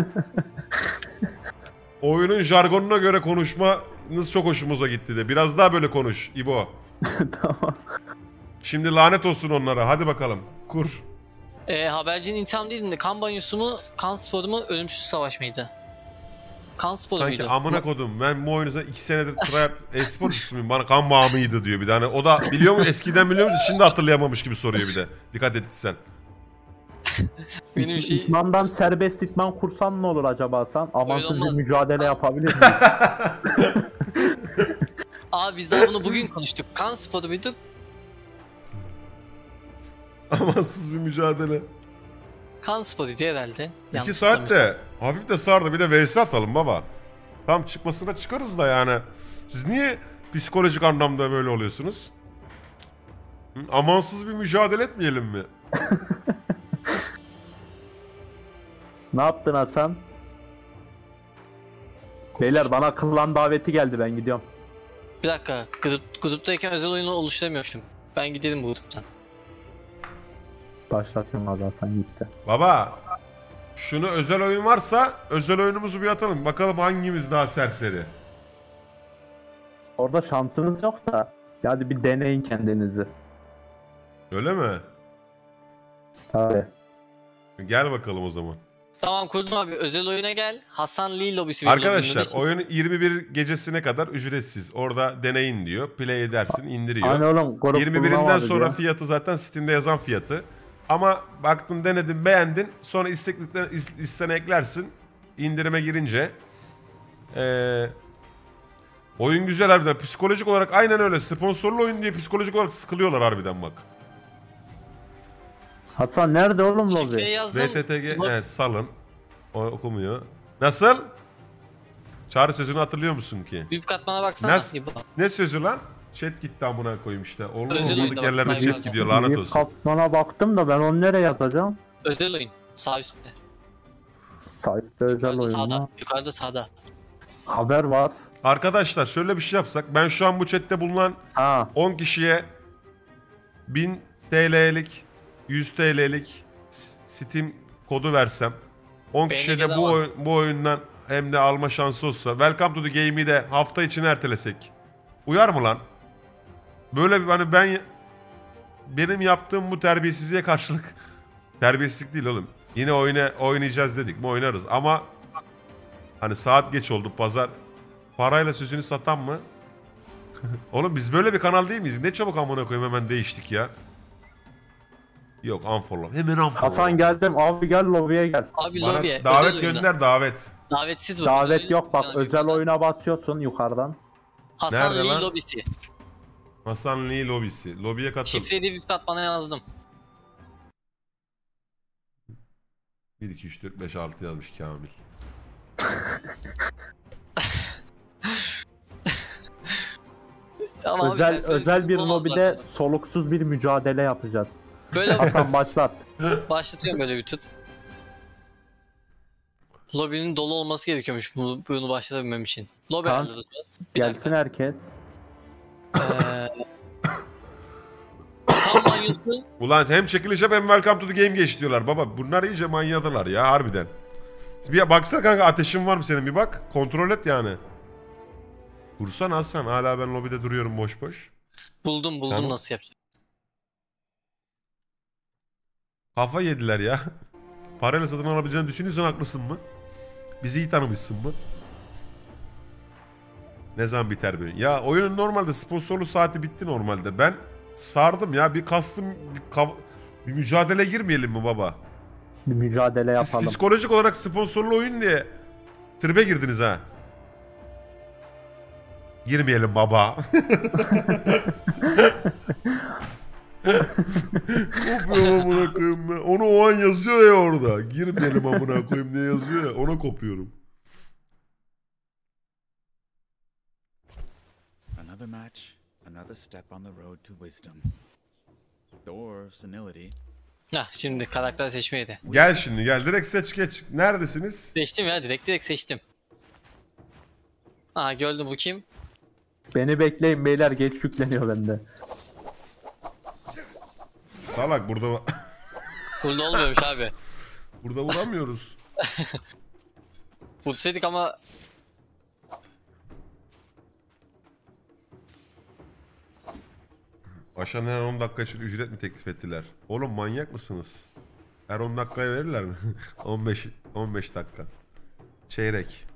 Oyunun jargonuna göre konuşmanız çok hoşumuza gitti de. Biraz daha böyle konuş İbo. Tamam. Şimdi lanet olsun onlara. Hadi bakalım. Kur. Habercinin intikam değil de kan banyosu mu, kan sporu mu, ölümsüz savaş mıydı? Kan sporu Sanki muydu? amına kodum. Ben bu oyunu 2 senedir tryhard e-sporcusu muyum? Bana kan bağımıydı diyor bir tane. O da biliyor mu? Eskiden biliyor musun? Şimdi hatırlayamamış gibi soruyor bir de. Dikkat ettiysen. Benim şey... İtmandan serbest itman kursan ne olur acaba sen? Amansız bir olmaz. mücadele yapabilir miyiz? Abi biz daha bunu bugün konuştuk. Kan sporu muydu? Amansız bir mücadele. Kan sporuydu herhalde. 2 Yanlış saat hatırlamıyorsam. de hafif de sardı. Bir de VS atalım baba. Tam çıkmasına çıkarız da yani. Siz niye psikolojik anlamda böyle oluyorsunuz? Hı? Amansız bir mücadele etmeyelim mi? Ne yaptın Hasan? Beyler bana klan daveti geldi ben gidiyorum. Bir dakika. Gruptayken özel oyunu oluşturamıyormuşum. Ben gidelim bu gruptan. Başlatıyorum abi Hasan gitti. Baba şunu özel oyun varsa özel oyunumuzu bir atalım. Bakalım hangimiz daha serseri. Orada şansınız yok da. Hadi bir deneyin kendinizi. Öyle mi? Tabii. Gel bakalım o zaman. Tamam kurdum abi. Özel oyuna gel. Hasan Lee lobisi. benim Arkadaşlar lobimde. oyun 21 gecesine kadar ücretsiz. Orada deneyin diyor. Play edersin indiriyor. Hani oğlum grup 21'inden bulunamadı sonra diyor. fiyatı zaten Steam'de yazan fiyatı. Ama baktın denedin beğendin. Sonra istene eklersin. İndirime girince. Oyun güzel harbiden. Psikolojik olarak aynen öyle. Sponsorlu oyun diye psikolojik olarak sıkılıyorlar harbiden bak. Hasan nerede oğlum Şifreyi lobi? yazdım. VTTG salın. O okumuyor. Nasıl? Çağrı sözünü hatırlıyor musun ki? Büyük katmana baksana. Nasıl? İbo. Ne sözü lan? Chat gitti amına koyayım işte. Özel Olmadık oyunda bak, yerlerde sayfada. chat gidiyor lanet Bir olsun. katmana baktım da ben onu nereye yazacağım? Özel oyun. Sağ üstte. Site'de özel Yukarıda oyun sağda. mu? Yukarıda sağda. Haber var. Arkadaşlar şöyle bir şey yapsak. Ben şu an bu chatte bulunan Ha 10 kişiye 1000 TL'lik 100 TL'lik Steam kodu versem 10 kişiye de BNG'de var. bu oyundan hem de alma şansı olsa Welcome to the Game'i de hafta içine ertelesek. Uyar mı lan? Böyle bir hani benim yaptığım bu terbiyesizliğe karşılık terbiyesizlik değil oğlum. Yine oynayacağız dedik mi oynarız ama hani saat geç oldu pazar parayla sözünü satan mı? Oğlum biz böyle bir kanal değil miyiz? Ne çabuk amına koyayım hemen değiştik ya. Yok unfollow. Hemen unfollow. Hasan geldim abi gel lobiye gel. Abi Bana lobiye. davet özel oyuna. gönder davet. Davetsiz bu. Davet özel yok bak oyuna özel yukarıdan. oyuna basıyorsun yukarıdan. Hasan Nerede Lee lan? lobisi. Hasan Lee lobisi. Lobiye katıl. Şifreyi büyük katmana yazdım. 1, 2, 3, 4, 5, 6 yazmış Kamil. Tamam abi, özel sen söylesin, özel bir bulamazlar lobide bunu. soluksuz bir mücadele yapacağız. Böyle Hasan başlat. başlatıyorum böyle bir tut. Lobinin dolu olması gerekiyormuş bunu başlatabilmem için. Lobi Tamam. ayarladı. Bir Gelsin dakika. herkes. Kan banyosu. Ulan hem çekiliş yap hem Welcome to the Game geç diyorlar. Baba bunlar iyice manyadılar ya harbiden. Bir baksana kanka, ateşin var mı senin, bir bak. Kontrol et yani. Dursana Hasan, hala ben lobide duruyorum boş boş. Buldum Tamam. nasıl yapacağım. Kafa yediler ya. Parayla satın alabileceğini düşünüyorsan haklısın mı? Bizi iyi tanımışsın mı? Ne zaman biter böyle? Ya oyunun normalde sponsorlu saati bitti normalde. Ben sardım ya, bir kastım, bir mücadele girmeyelim mi baba? Bir mücadele Siz yapalım. psikolojik olarak sponsorlu oyun diye tribe girdiniz ha. Girmeyelim baba. Kopuyorum amına koyayım ben. Onu o an yazıyor ya orada. Girmeyelim amına koyayım diye yazıyor ya. Ona kopuyorum. Another match, another step on the road to wisdom. Or senility. Hah şimdi karakter seçmeydi. Gel şimdi gel. Direkt seç geç. Neredesiniz? Seçtim ya, direkt seçtim. Aha gördüm, bu kim? Beni bekleyin beyler, geç yükleniyor bende. Salak burada Burada olmuyormuş abi. burada vuramıyoruz. Vursaydık ama Aşağıdan her 10 dakika için ücret mi teklif ettiler? Oğlum manyak mısınız? Her 10 dakikaya verirler mi? 15 dakika. Çeyrek.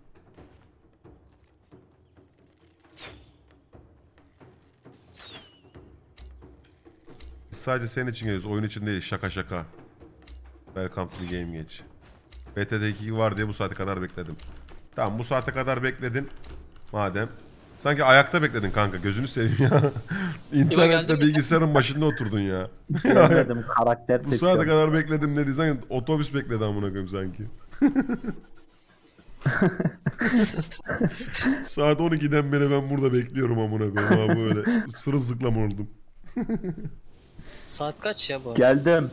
Biz sadece senin için geliyoruz. Oyun için değil. Şaka şaka. Welcome to the game geç. BT'de 2 var diye bu saate kadar bekledim. Tamam, bu saate kadar bekledin. Madem. Sanki ayakta bekledin kanka. Gözünü seveyim ya. geldin İnternette mi bilgisayarın başında oturdun ya. Dedim karakter Bu saate seçiyorum. kadar bekledim dedi. Sanki otobüs bekledi amına koyayım sanki. Saat 12'den beri ben burada bekliyorum amına koyayım abi, böyle sırılsıklam oldum. saat kaç ya bu? Geldim.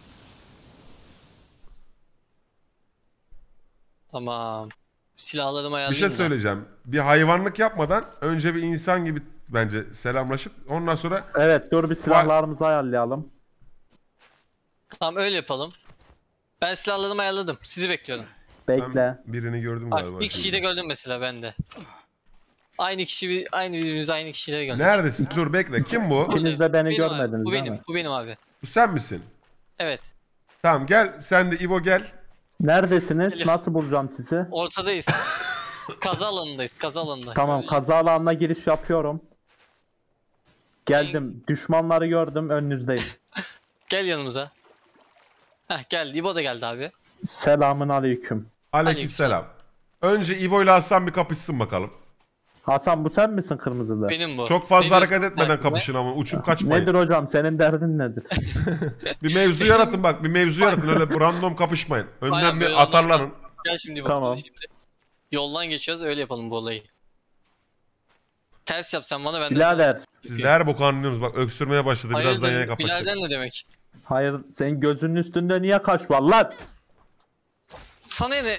Tamam. Silahlarımı Bir ayarlayayım şey da. söyleyeceğim. Bir hayvanlık yapmadan önce bir insan gibi bence selamlaşıp ondan sonra Evet, dur bir silahlarımızı ayarlayalım. Tamam öyle yapalım. Ben silahlarımı ayarladım. Sizi bekliyorum. Bekle. ben birini gördüm galiba. Bak bir kişiyi de gördüm mesela bende. Aynı kişi, aynı birbirimize aynı kişileri gördük. Neredesin? Dur bekle. Kim bu? İkiniz de beni Benim abi, görmediniz Bu değil benim, mi? bu benim abi. Bu sen misin? Evet. Tamam gel. Sen de İbo gel. Neredesiniz? Elif. Nasıl bulacağım sizi? Ortadayız. Kaza alanındayız, kaza alanında. Tamam, kaza alanına giriş yapıyorum. Geldim. Düşmanları gördüm, önünüzdeyim. Gel yanımıza. Heh geldi, İbo da geldi abi. Selamun aleyküm. Aleykümselam. Önce İbo ile Hasan bir kapışsın bakalım. Hasan, bu sen misin kırmızılı? Benim bu. Çok fazla Ne hareket diyorsun etmeden takvime? kapışın ama uçup kaçmayın. Nedir hocam, senin derdin nedir? Bir mevzu yaratın bak. Bir mevzu yaratın. Öyle random kapışmayın. Önden Aynen, böyle bir atarlanın. onlardan- Gel şimdi İbo. Tamam. Şimdi. Yoldan geçiyoruz, öyle yapalım bu olayı. Ters yap sen bana, ben de... Birader. Siz de her boku anlıyorsunuz. Bak öksürmeye başladı. Birazdan yayın Hayırdır, kapatacak. Bilal'den ne demek? Hayır, senin gözünün üstünde niye kaş var lan? Sana ne?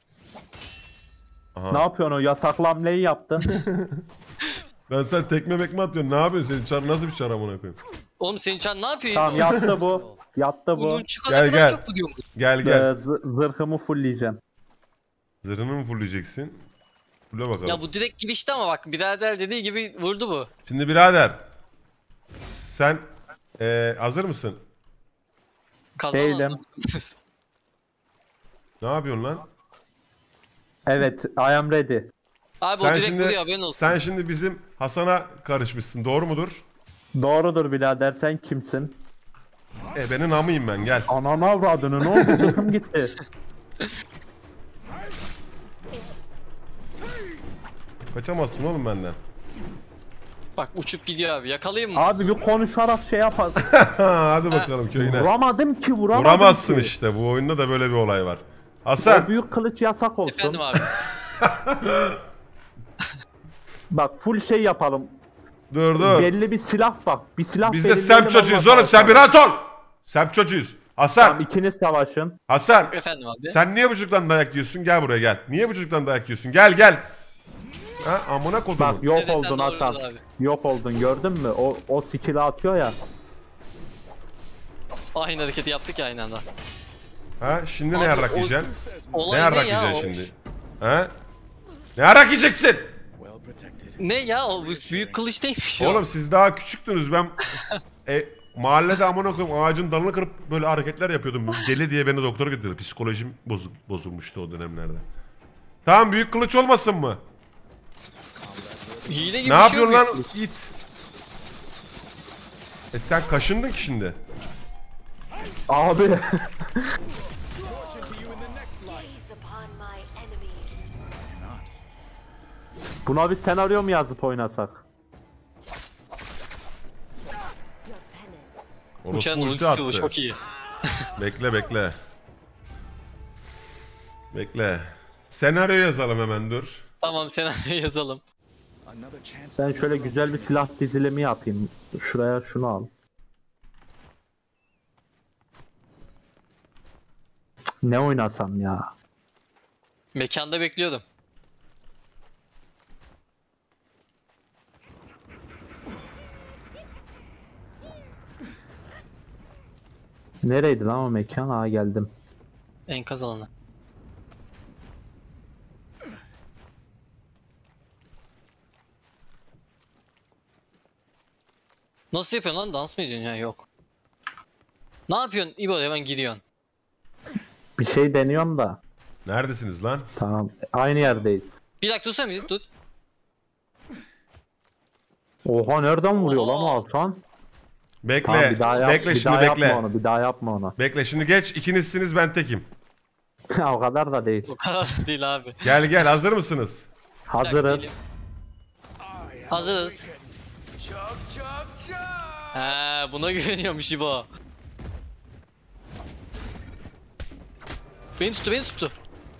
Aha. Ne yapıyorsun o? Yasaklı hamleyi yaptın. Ben sen tekme mekme atıyorsun. Ne yapıyorsun? Senin çar nasıl bir çar amına koyayım? Oğlum senin çan ne yapıyor? Tamam, yattı bu. Yattı bu. Bunun çıkana Gel, kadar gel. çok vuruyor mu? Gel gel. Zırhımı fullleyeceğim. Zırhını mı fullleyeceksin? Fulle bakalım. Ya bu direkt girişti ama bak birader dediği gibi vurdu bu. Şimdi birader. Sen hazır mısın? Kazanalım. Değilim. Ne yapıyorsun lan? Evet, I am ready. Abi o direkt vuruyor, haberin olsun. sen şimdi bizim Hasan'a karışmışsın. Doğru mudur? Doğrudur birader, sen kimsin? Benim amıyım ben, gel. Ananı avradını, ne oldu? Zırhım gitti. Kaçamazsın oğlum benden. Bak uçup gidiyor abi, yakalayayım mı? Abi bir konuşarak şey yapar. Hadi bakalım köyüne. Vuramadım ki, vuramadım Vuramazsın ki. işte. Bu oyunda da böyle bir olay var. O Hasan. büyük kılıç yasak olsun. Efendim abi. Bak full şey yapalım. Dur dur. Belli bir silah bak. Bir silah Biz de belirleyelim, semt çocuğuyuz ondan oğlum. Sen sonra. bir rahat ol. Semt çocuğuyuz. Hasan. Tamam, ikiniz savaşın. Hasan. Efendim abi. Sen niye bu çocuktan dayak yiyorsun? Gel buraya gel. Niye bu çocuktan dayak yiyorsun? Gel gel. Ha amına Bak kodumun. yok Ne desen oldun doğrudur Hasan. abi. Yok oldun, gördün mü? O skill'i atıyor ya. Aynı hareketi yaptık ya aynı anda. Ha şimdi ne Abi, yarrak o- yiyeceksin? Ne Olay yarrak ne ya? yiyeceksin şimdi? Ha? Ne yarrak yiyeceksin? Well protected. Ne ya o büyük kılıç neymiş ya? Oğlum siz daha küçüktünüz. Ben mahallede amına koyayım ağacın dalını kırıp böyle hareketler yapıyordum. Deli diye beni doktora götürdü. Psikolojim bozulmuştu o dönemlerde. Tamam büyük kılıç olmasın mı? Hile gibi Ne bir şey yapıyorsun yok. lan it? Sen kaşındın ki şimdi. Abi. Gaze upon my enemies. Not. Buna bir senaryo mu yazıp oynasak? Your penance. Orospu Uçağın ulti ultisi bu attı. çok iyi. Bekle. Bekle. Senaryo yazalım hemen dur. Tamam senaryo yazalım. Another chance. Ben şöyle güzel bir silah dizilimi yapayım. Şuraya şunu al. Ne oynasam ya? Mekanda bekliyordum. Nereydi lan o mekan? Aa geldim. Enkaz alanı. Nasıl yapıyorsun lan? Dans mı ediyorsun ya? Yok. Ne yapıyorsun? İbo hemen gidiyorsun. Bir şey deniyorum da. Neredesiniz lan? Tamam. Aynı yerdeyiz. Bir dakika dursana bir tut. Oha nereden vuruyor lan o Oha. Hasan? Bekle. Tamam bir daha yap. Bekle bir şimdi daha bekle. yapma onu. Bir daha yapma onu. Bekle şimdi geç. İkinizsiniz ben tekim. O kadar da değil. O kadar değil abi. Gel hazır mısınız? Hazırız. Gidelim. Hazırız. He buna güveniyormuş İbo. Beni tuttu.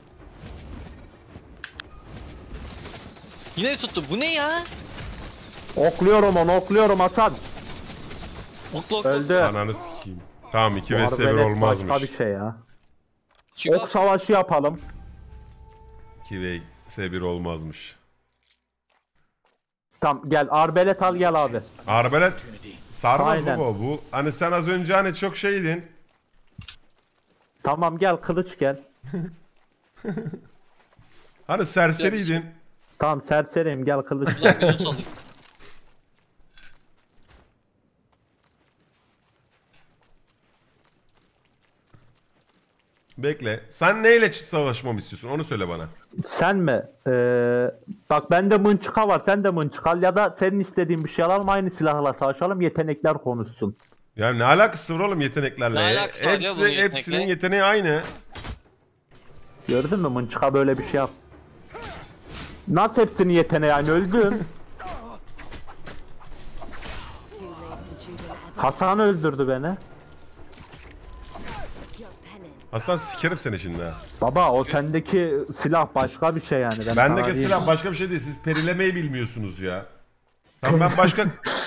Yine tuttu. Bu ne ya? Okluyorum Hasan. Ok. Öldü. Ananı sikeyim. Tamam 2 vs 1 Arbelet olmazmış. Başka bir şey ya. Çünkü Ok savaşı yapalım. 2 vs 1 olmazmış. Tamam gel arbelet al gel abi. Arbelet sarmaz Aynen. mı bu? Bu hani sen az önce hani çok şeydin. Tamam gel kılıç gel. Hani serseriydin. Tamam serseriyim gel kılıç gel. Ulan bir loot alayım. Bekle. Sen neyle savaşmamı istiyorsun? Onu söyle bana. Sen mi? Bak bende mınçıka var sen de mınçıka al ya da senin istediğin bir şey alalım aynı silahla savaşalım yetenekler konuşsun. Ya ne alakası var oğlum yeteneklerle? Ne alakası var ya bunun yetenekle? Hepsinin yeteneği aynı. Gördün mü mınçıka böyle bir şey yap. Nasıl hepsinin yeteneği aynı öldüm. Too late to choose an avatar. Hasan öldürdü beni. Your penance. Hasan sikerim seni şimdi ha. Baba o sendeki silah başka bir şey yani. Ben sana Bendeki diyeyim. silah başka bir şey değil. Siz perilemeyi bilmiyorsunuz ya. Tamam ben başka... I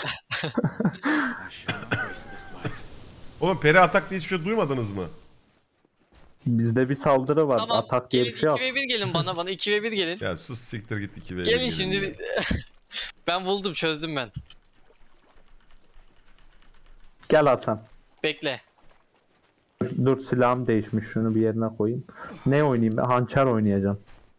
shall not waste this life. Oğlum peri atak diye hiçbir şey duymadınız mı? Bizde bir saldırı var. Tamam Atak diye gelin bir şey yok. 2v1 gelin bana 2v1 gelin. Ya sus siktir git 2 vs Gelin şimdi bir... Ben buldum çözdüm ben. Gel Hasan. Bekle. Dur silahım değişmiş. Şunu bir yerine koyayım. Ne oynayayım? Hançer oynayacağım.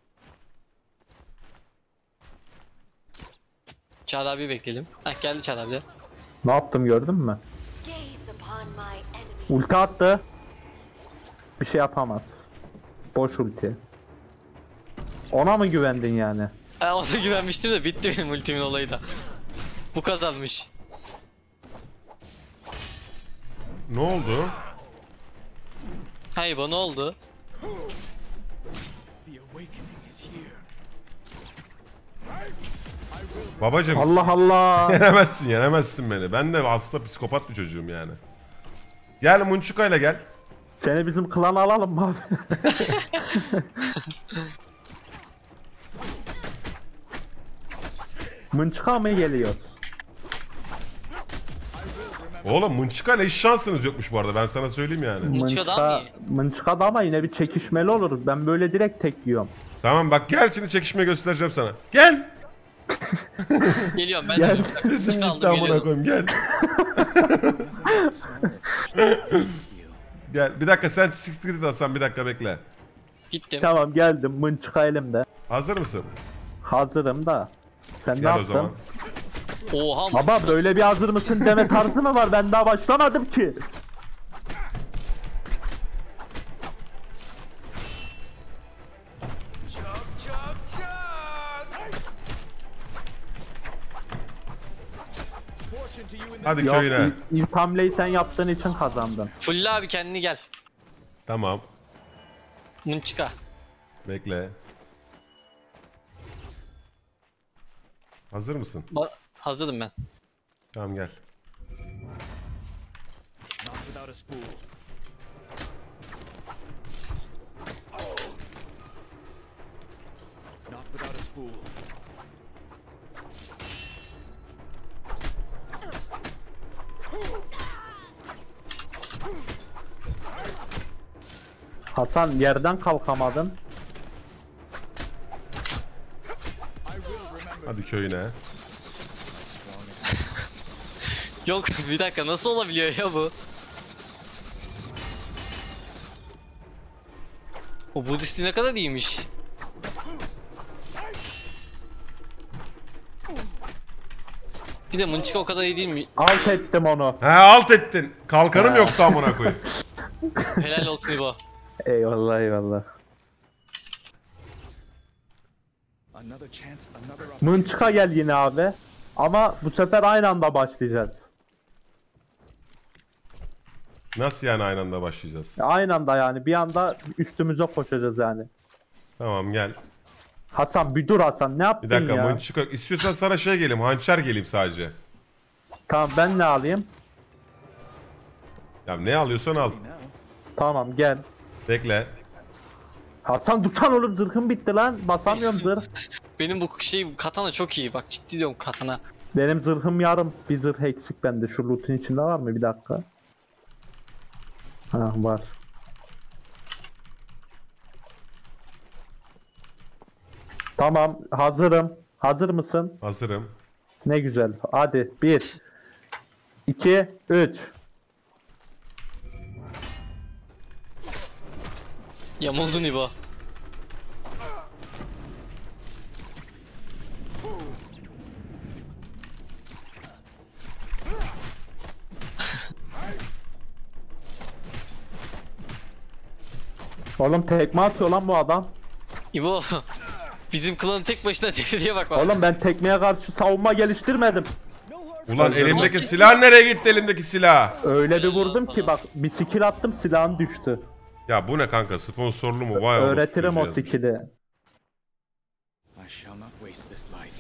Çağrı abi bekleyelim. Heh geldi Çağrı abi de. Ne yaptım gördün mü? Gaze upon my enemies. Ulti attı. Bir şey yapamaz. Boş ulti. Ona mı güvendin yani? Ona güvenmiştim de bitti benim ultimin olayı da. Bu kadarmış. Ne oldu? Hayır bana oldu. The awakening is here. Babacım Allah Allah. yenemezsin beni. Ben de hasta psikopat bir çocuğum yani. Gel Munçuka ile gel. Seni bizim klana alalım mı abi? Mınçıka mı geliyor? Oğlum Munçuka ile hiç şansınız yokmuş bu arada ben sana söyleyeyim yani. Mınçıka daha mı iyi? Mınçıka da ama yine bir çekişmeli olur. Ben böyle direkt tek yiyorum. Tamam bak gel şimdi çekişme göstereceğim sana. Gel. Geliyorum ben Gel. de. Sesin Çık aldım, gitti amına geliyorum. koyayım gel. Gel. Bir dakika sen siktir git Hasan, bir dakika bekle. Gittim. Tamam geldim. Mınçıka elimde. Hazır mısın? Hazırım da. Sen ne Gel o yaptın? zaman. Oha. Baba böyle bir hazır mısın deme tarzı mı var? Ben daha başlamadım ki. Hadi Yok, köyüne. ilk hamleyi sen yaptığın için kazandın. Fulle abi kendini gel. Tamam. Mınçıka. Bekle. Hazır mısın? Hazırım ben. Tamam gel. Not without a spool. Not without a spool. Hasan yerden kalkamadın. Hadi köyüne. Yok bir dakika nasıl olabiliyor ya bu? O Budist'i ne kadar iyiymiş. Bir de Mınçıka o kadar iyi değil mi? Alt ettim onu. He alt ettin. Kalkanım yoktu amına koyayım. Helal olsun İbo. Eyvallah eyvallah. Another chance, another Mınçıka gel yine abi. Ama bu sefer aynı anda başlayacağız. Nasıl yani aynı anda başlayacağız? Aynı anda yani bir anda üstümüze koşacağız yani. Tamam gel. Hasan bir dur Hasan ne yaptın Bir dakika ya? mınçıka. İstiyorsan sana şey geleyim. Hançer geleyim sadece. Tamam ben ne alayım? Ya ne alıyorsan al. now. Tamam gel. Bekle. Hasan dursana oğlum zırhım bitti lan. Basamıyorum zırh. Benim bu katana çok iyi. Bak ciddi diyorum katana. Benim zırhım yarım. Bir zırh eksik bende. Şu loot'un içinde var mı? Bir dakika. Ha var. Tamam hazırım. Hazır mısın? Hazırım. Ne güzel. Hadi 1 2 3. Yamuldun İbo. Oğlum tekme atıyor lan bu adam. İbo. Bizim klanın tek başına diye bak bak. Oğlum ben tekmeye karşı savunma geliştirmedim. Ulan elimdeki silah nereye gitti, elimdeki silah? Öyle bir vurdum ki bak bir skill attım silahım düştü. Ya bu ne kanka, sponsorlu mu? Vay Öğretirim o orospu çocuğu skill'i. I shall not waste this life.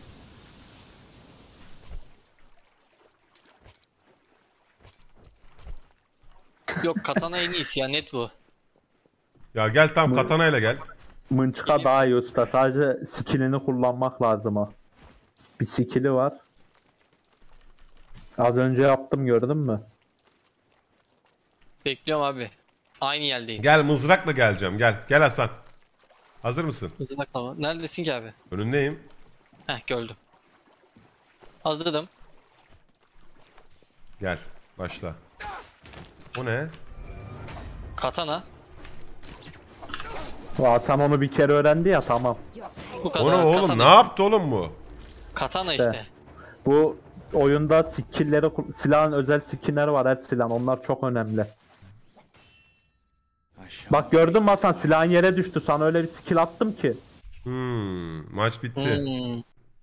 Yok katana en iyisi ya net bu. Ya gel tam katanayla gel. Mınçıka daha iyi usta. Sadece skill'ini kullanmak lazım o. Bir skill'i var. Az önce yaptım gördün mü? Bekliyorum abi. Aynı yerdeyim. Gel mızrakla geleceğim, gel. Gel Hasan. Hazır mısın? Hızlıkla mı? Neredesin ki abi? Önündeyim. Heh gördüm. Hazırım. Gel başla. O ne? Katana. Hasan onu bir kere öğrendi ya tamam. Bu kadar. O ne oğlum, katana. ne yaptı oğlum bu? Katana işte. Bu oyunda skill'leri, silahın özel skill'leri var her silahın. Onlar çok önemli. I shall Bak gördün mü Hasan silahın yere düştü. Sana öyle bir skill attım ki. Maç bitti. Hmm.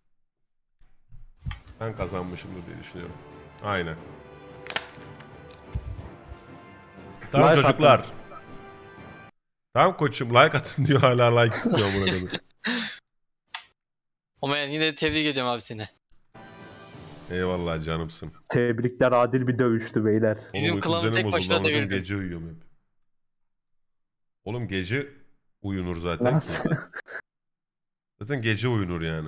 Ben kazanmışımdır diye düşünüyorum. Aynen. Tamam Like çocuklar. atın. Tamam koçum, like atın diyor, hala like istiyor buna kadar. Ama yani yine de tebrik ediyorum abi seni. Eyvallah canımsın. Tebrikler adil bir dövüştü beyler. Bizim Oğlum, klanı uyku tek düzenim başına bozuldu, anladın, devirdim. gece uyuyorum hep. Oğlum gece uyunur zaten. Nasıl? Zaten gece uyunur yani.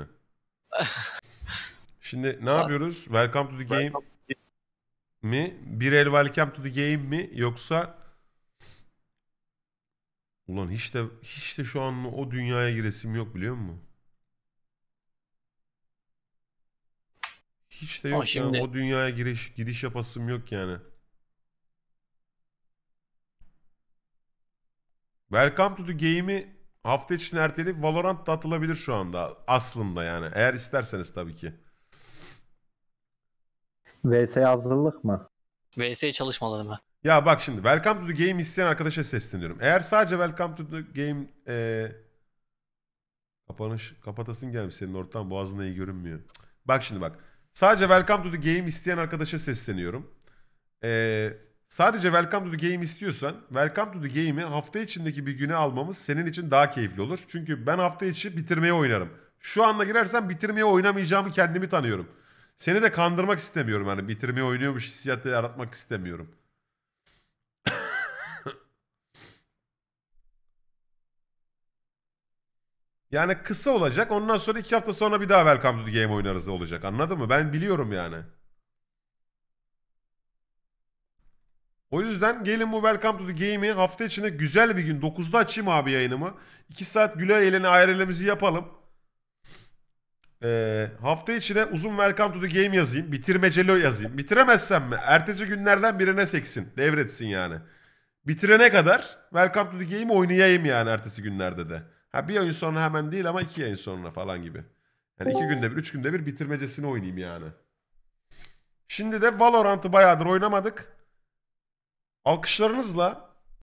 Şimdi ne yapıyoruz? Welcome to the game mi? Bir el welcome to the game mi? Yoksa ulan hiç de şu an o dünyaya giresim yok, biliyor musun? Hiç de Ama yok ya. şimdi- O dünyaya gidiş yapasım yok yani. Welcome to the Game'i hafta içine erteleyip Valorant da atılabilir şu anda. Aslında yani. Eğer isterseniz tabii ki. VS hazırlık mı? VS çalışmaları mı? Ya bak şimdi Welcome to the Game isteyen arkadaşa sesleniyorum. Eğer sadece Welcome to the Game kapatasın gelmiş senin ortadan boğazına iyi görünmüyor. Bak şimdi bak. Sadece Welcome to the Game isteyen arkadaşa sesleniyorum. Sadece Welcome to the Game istiyorsan Welcome to the Game'i hafta içindeki bir güne almamız senin için daha keyifli olur. Çünkü ben hafta içi bitirmeye oynarım. Şu anda girersen bitirmeye oynamayacağımı kendimi tanıyorum. Seni de kandırmak istemiyorum. Yani bitirmeye oynuyormuş hissiyatı yaratmak istemiyorum. Yani kısa olacak. Ondan sonra 2 hafta sonra bir daha Welcome to the Game oynarız olacak. Anladın mı? Ben biliyorum yani. O yüzden gelin bu Welcome to the Game'i hafta içinde güzel bir gün 9'da açayım abi yayınımı. 2 saat güler eğlene ayrelemizi yapalım. Hafta içine uzun Welcome to the Game yazayım. Bitirmeceli yazayım. Bitiremezsem mi? Ertesi günlerden birine seksin. Devretsin yani. Bitirene kadar Welcome to the Game'i oynayayım yani ertesi günlerde de. Ha bir oyun sonra hemen değil ama 2 yayın sonra falan gibi. Yani 2 günde bir, 3 günde bir bitirmecesini oynayayım yani. Şimdi de Valorant'ı bayağıdır oynamadık. Alkışlarınızla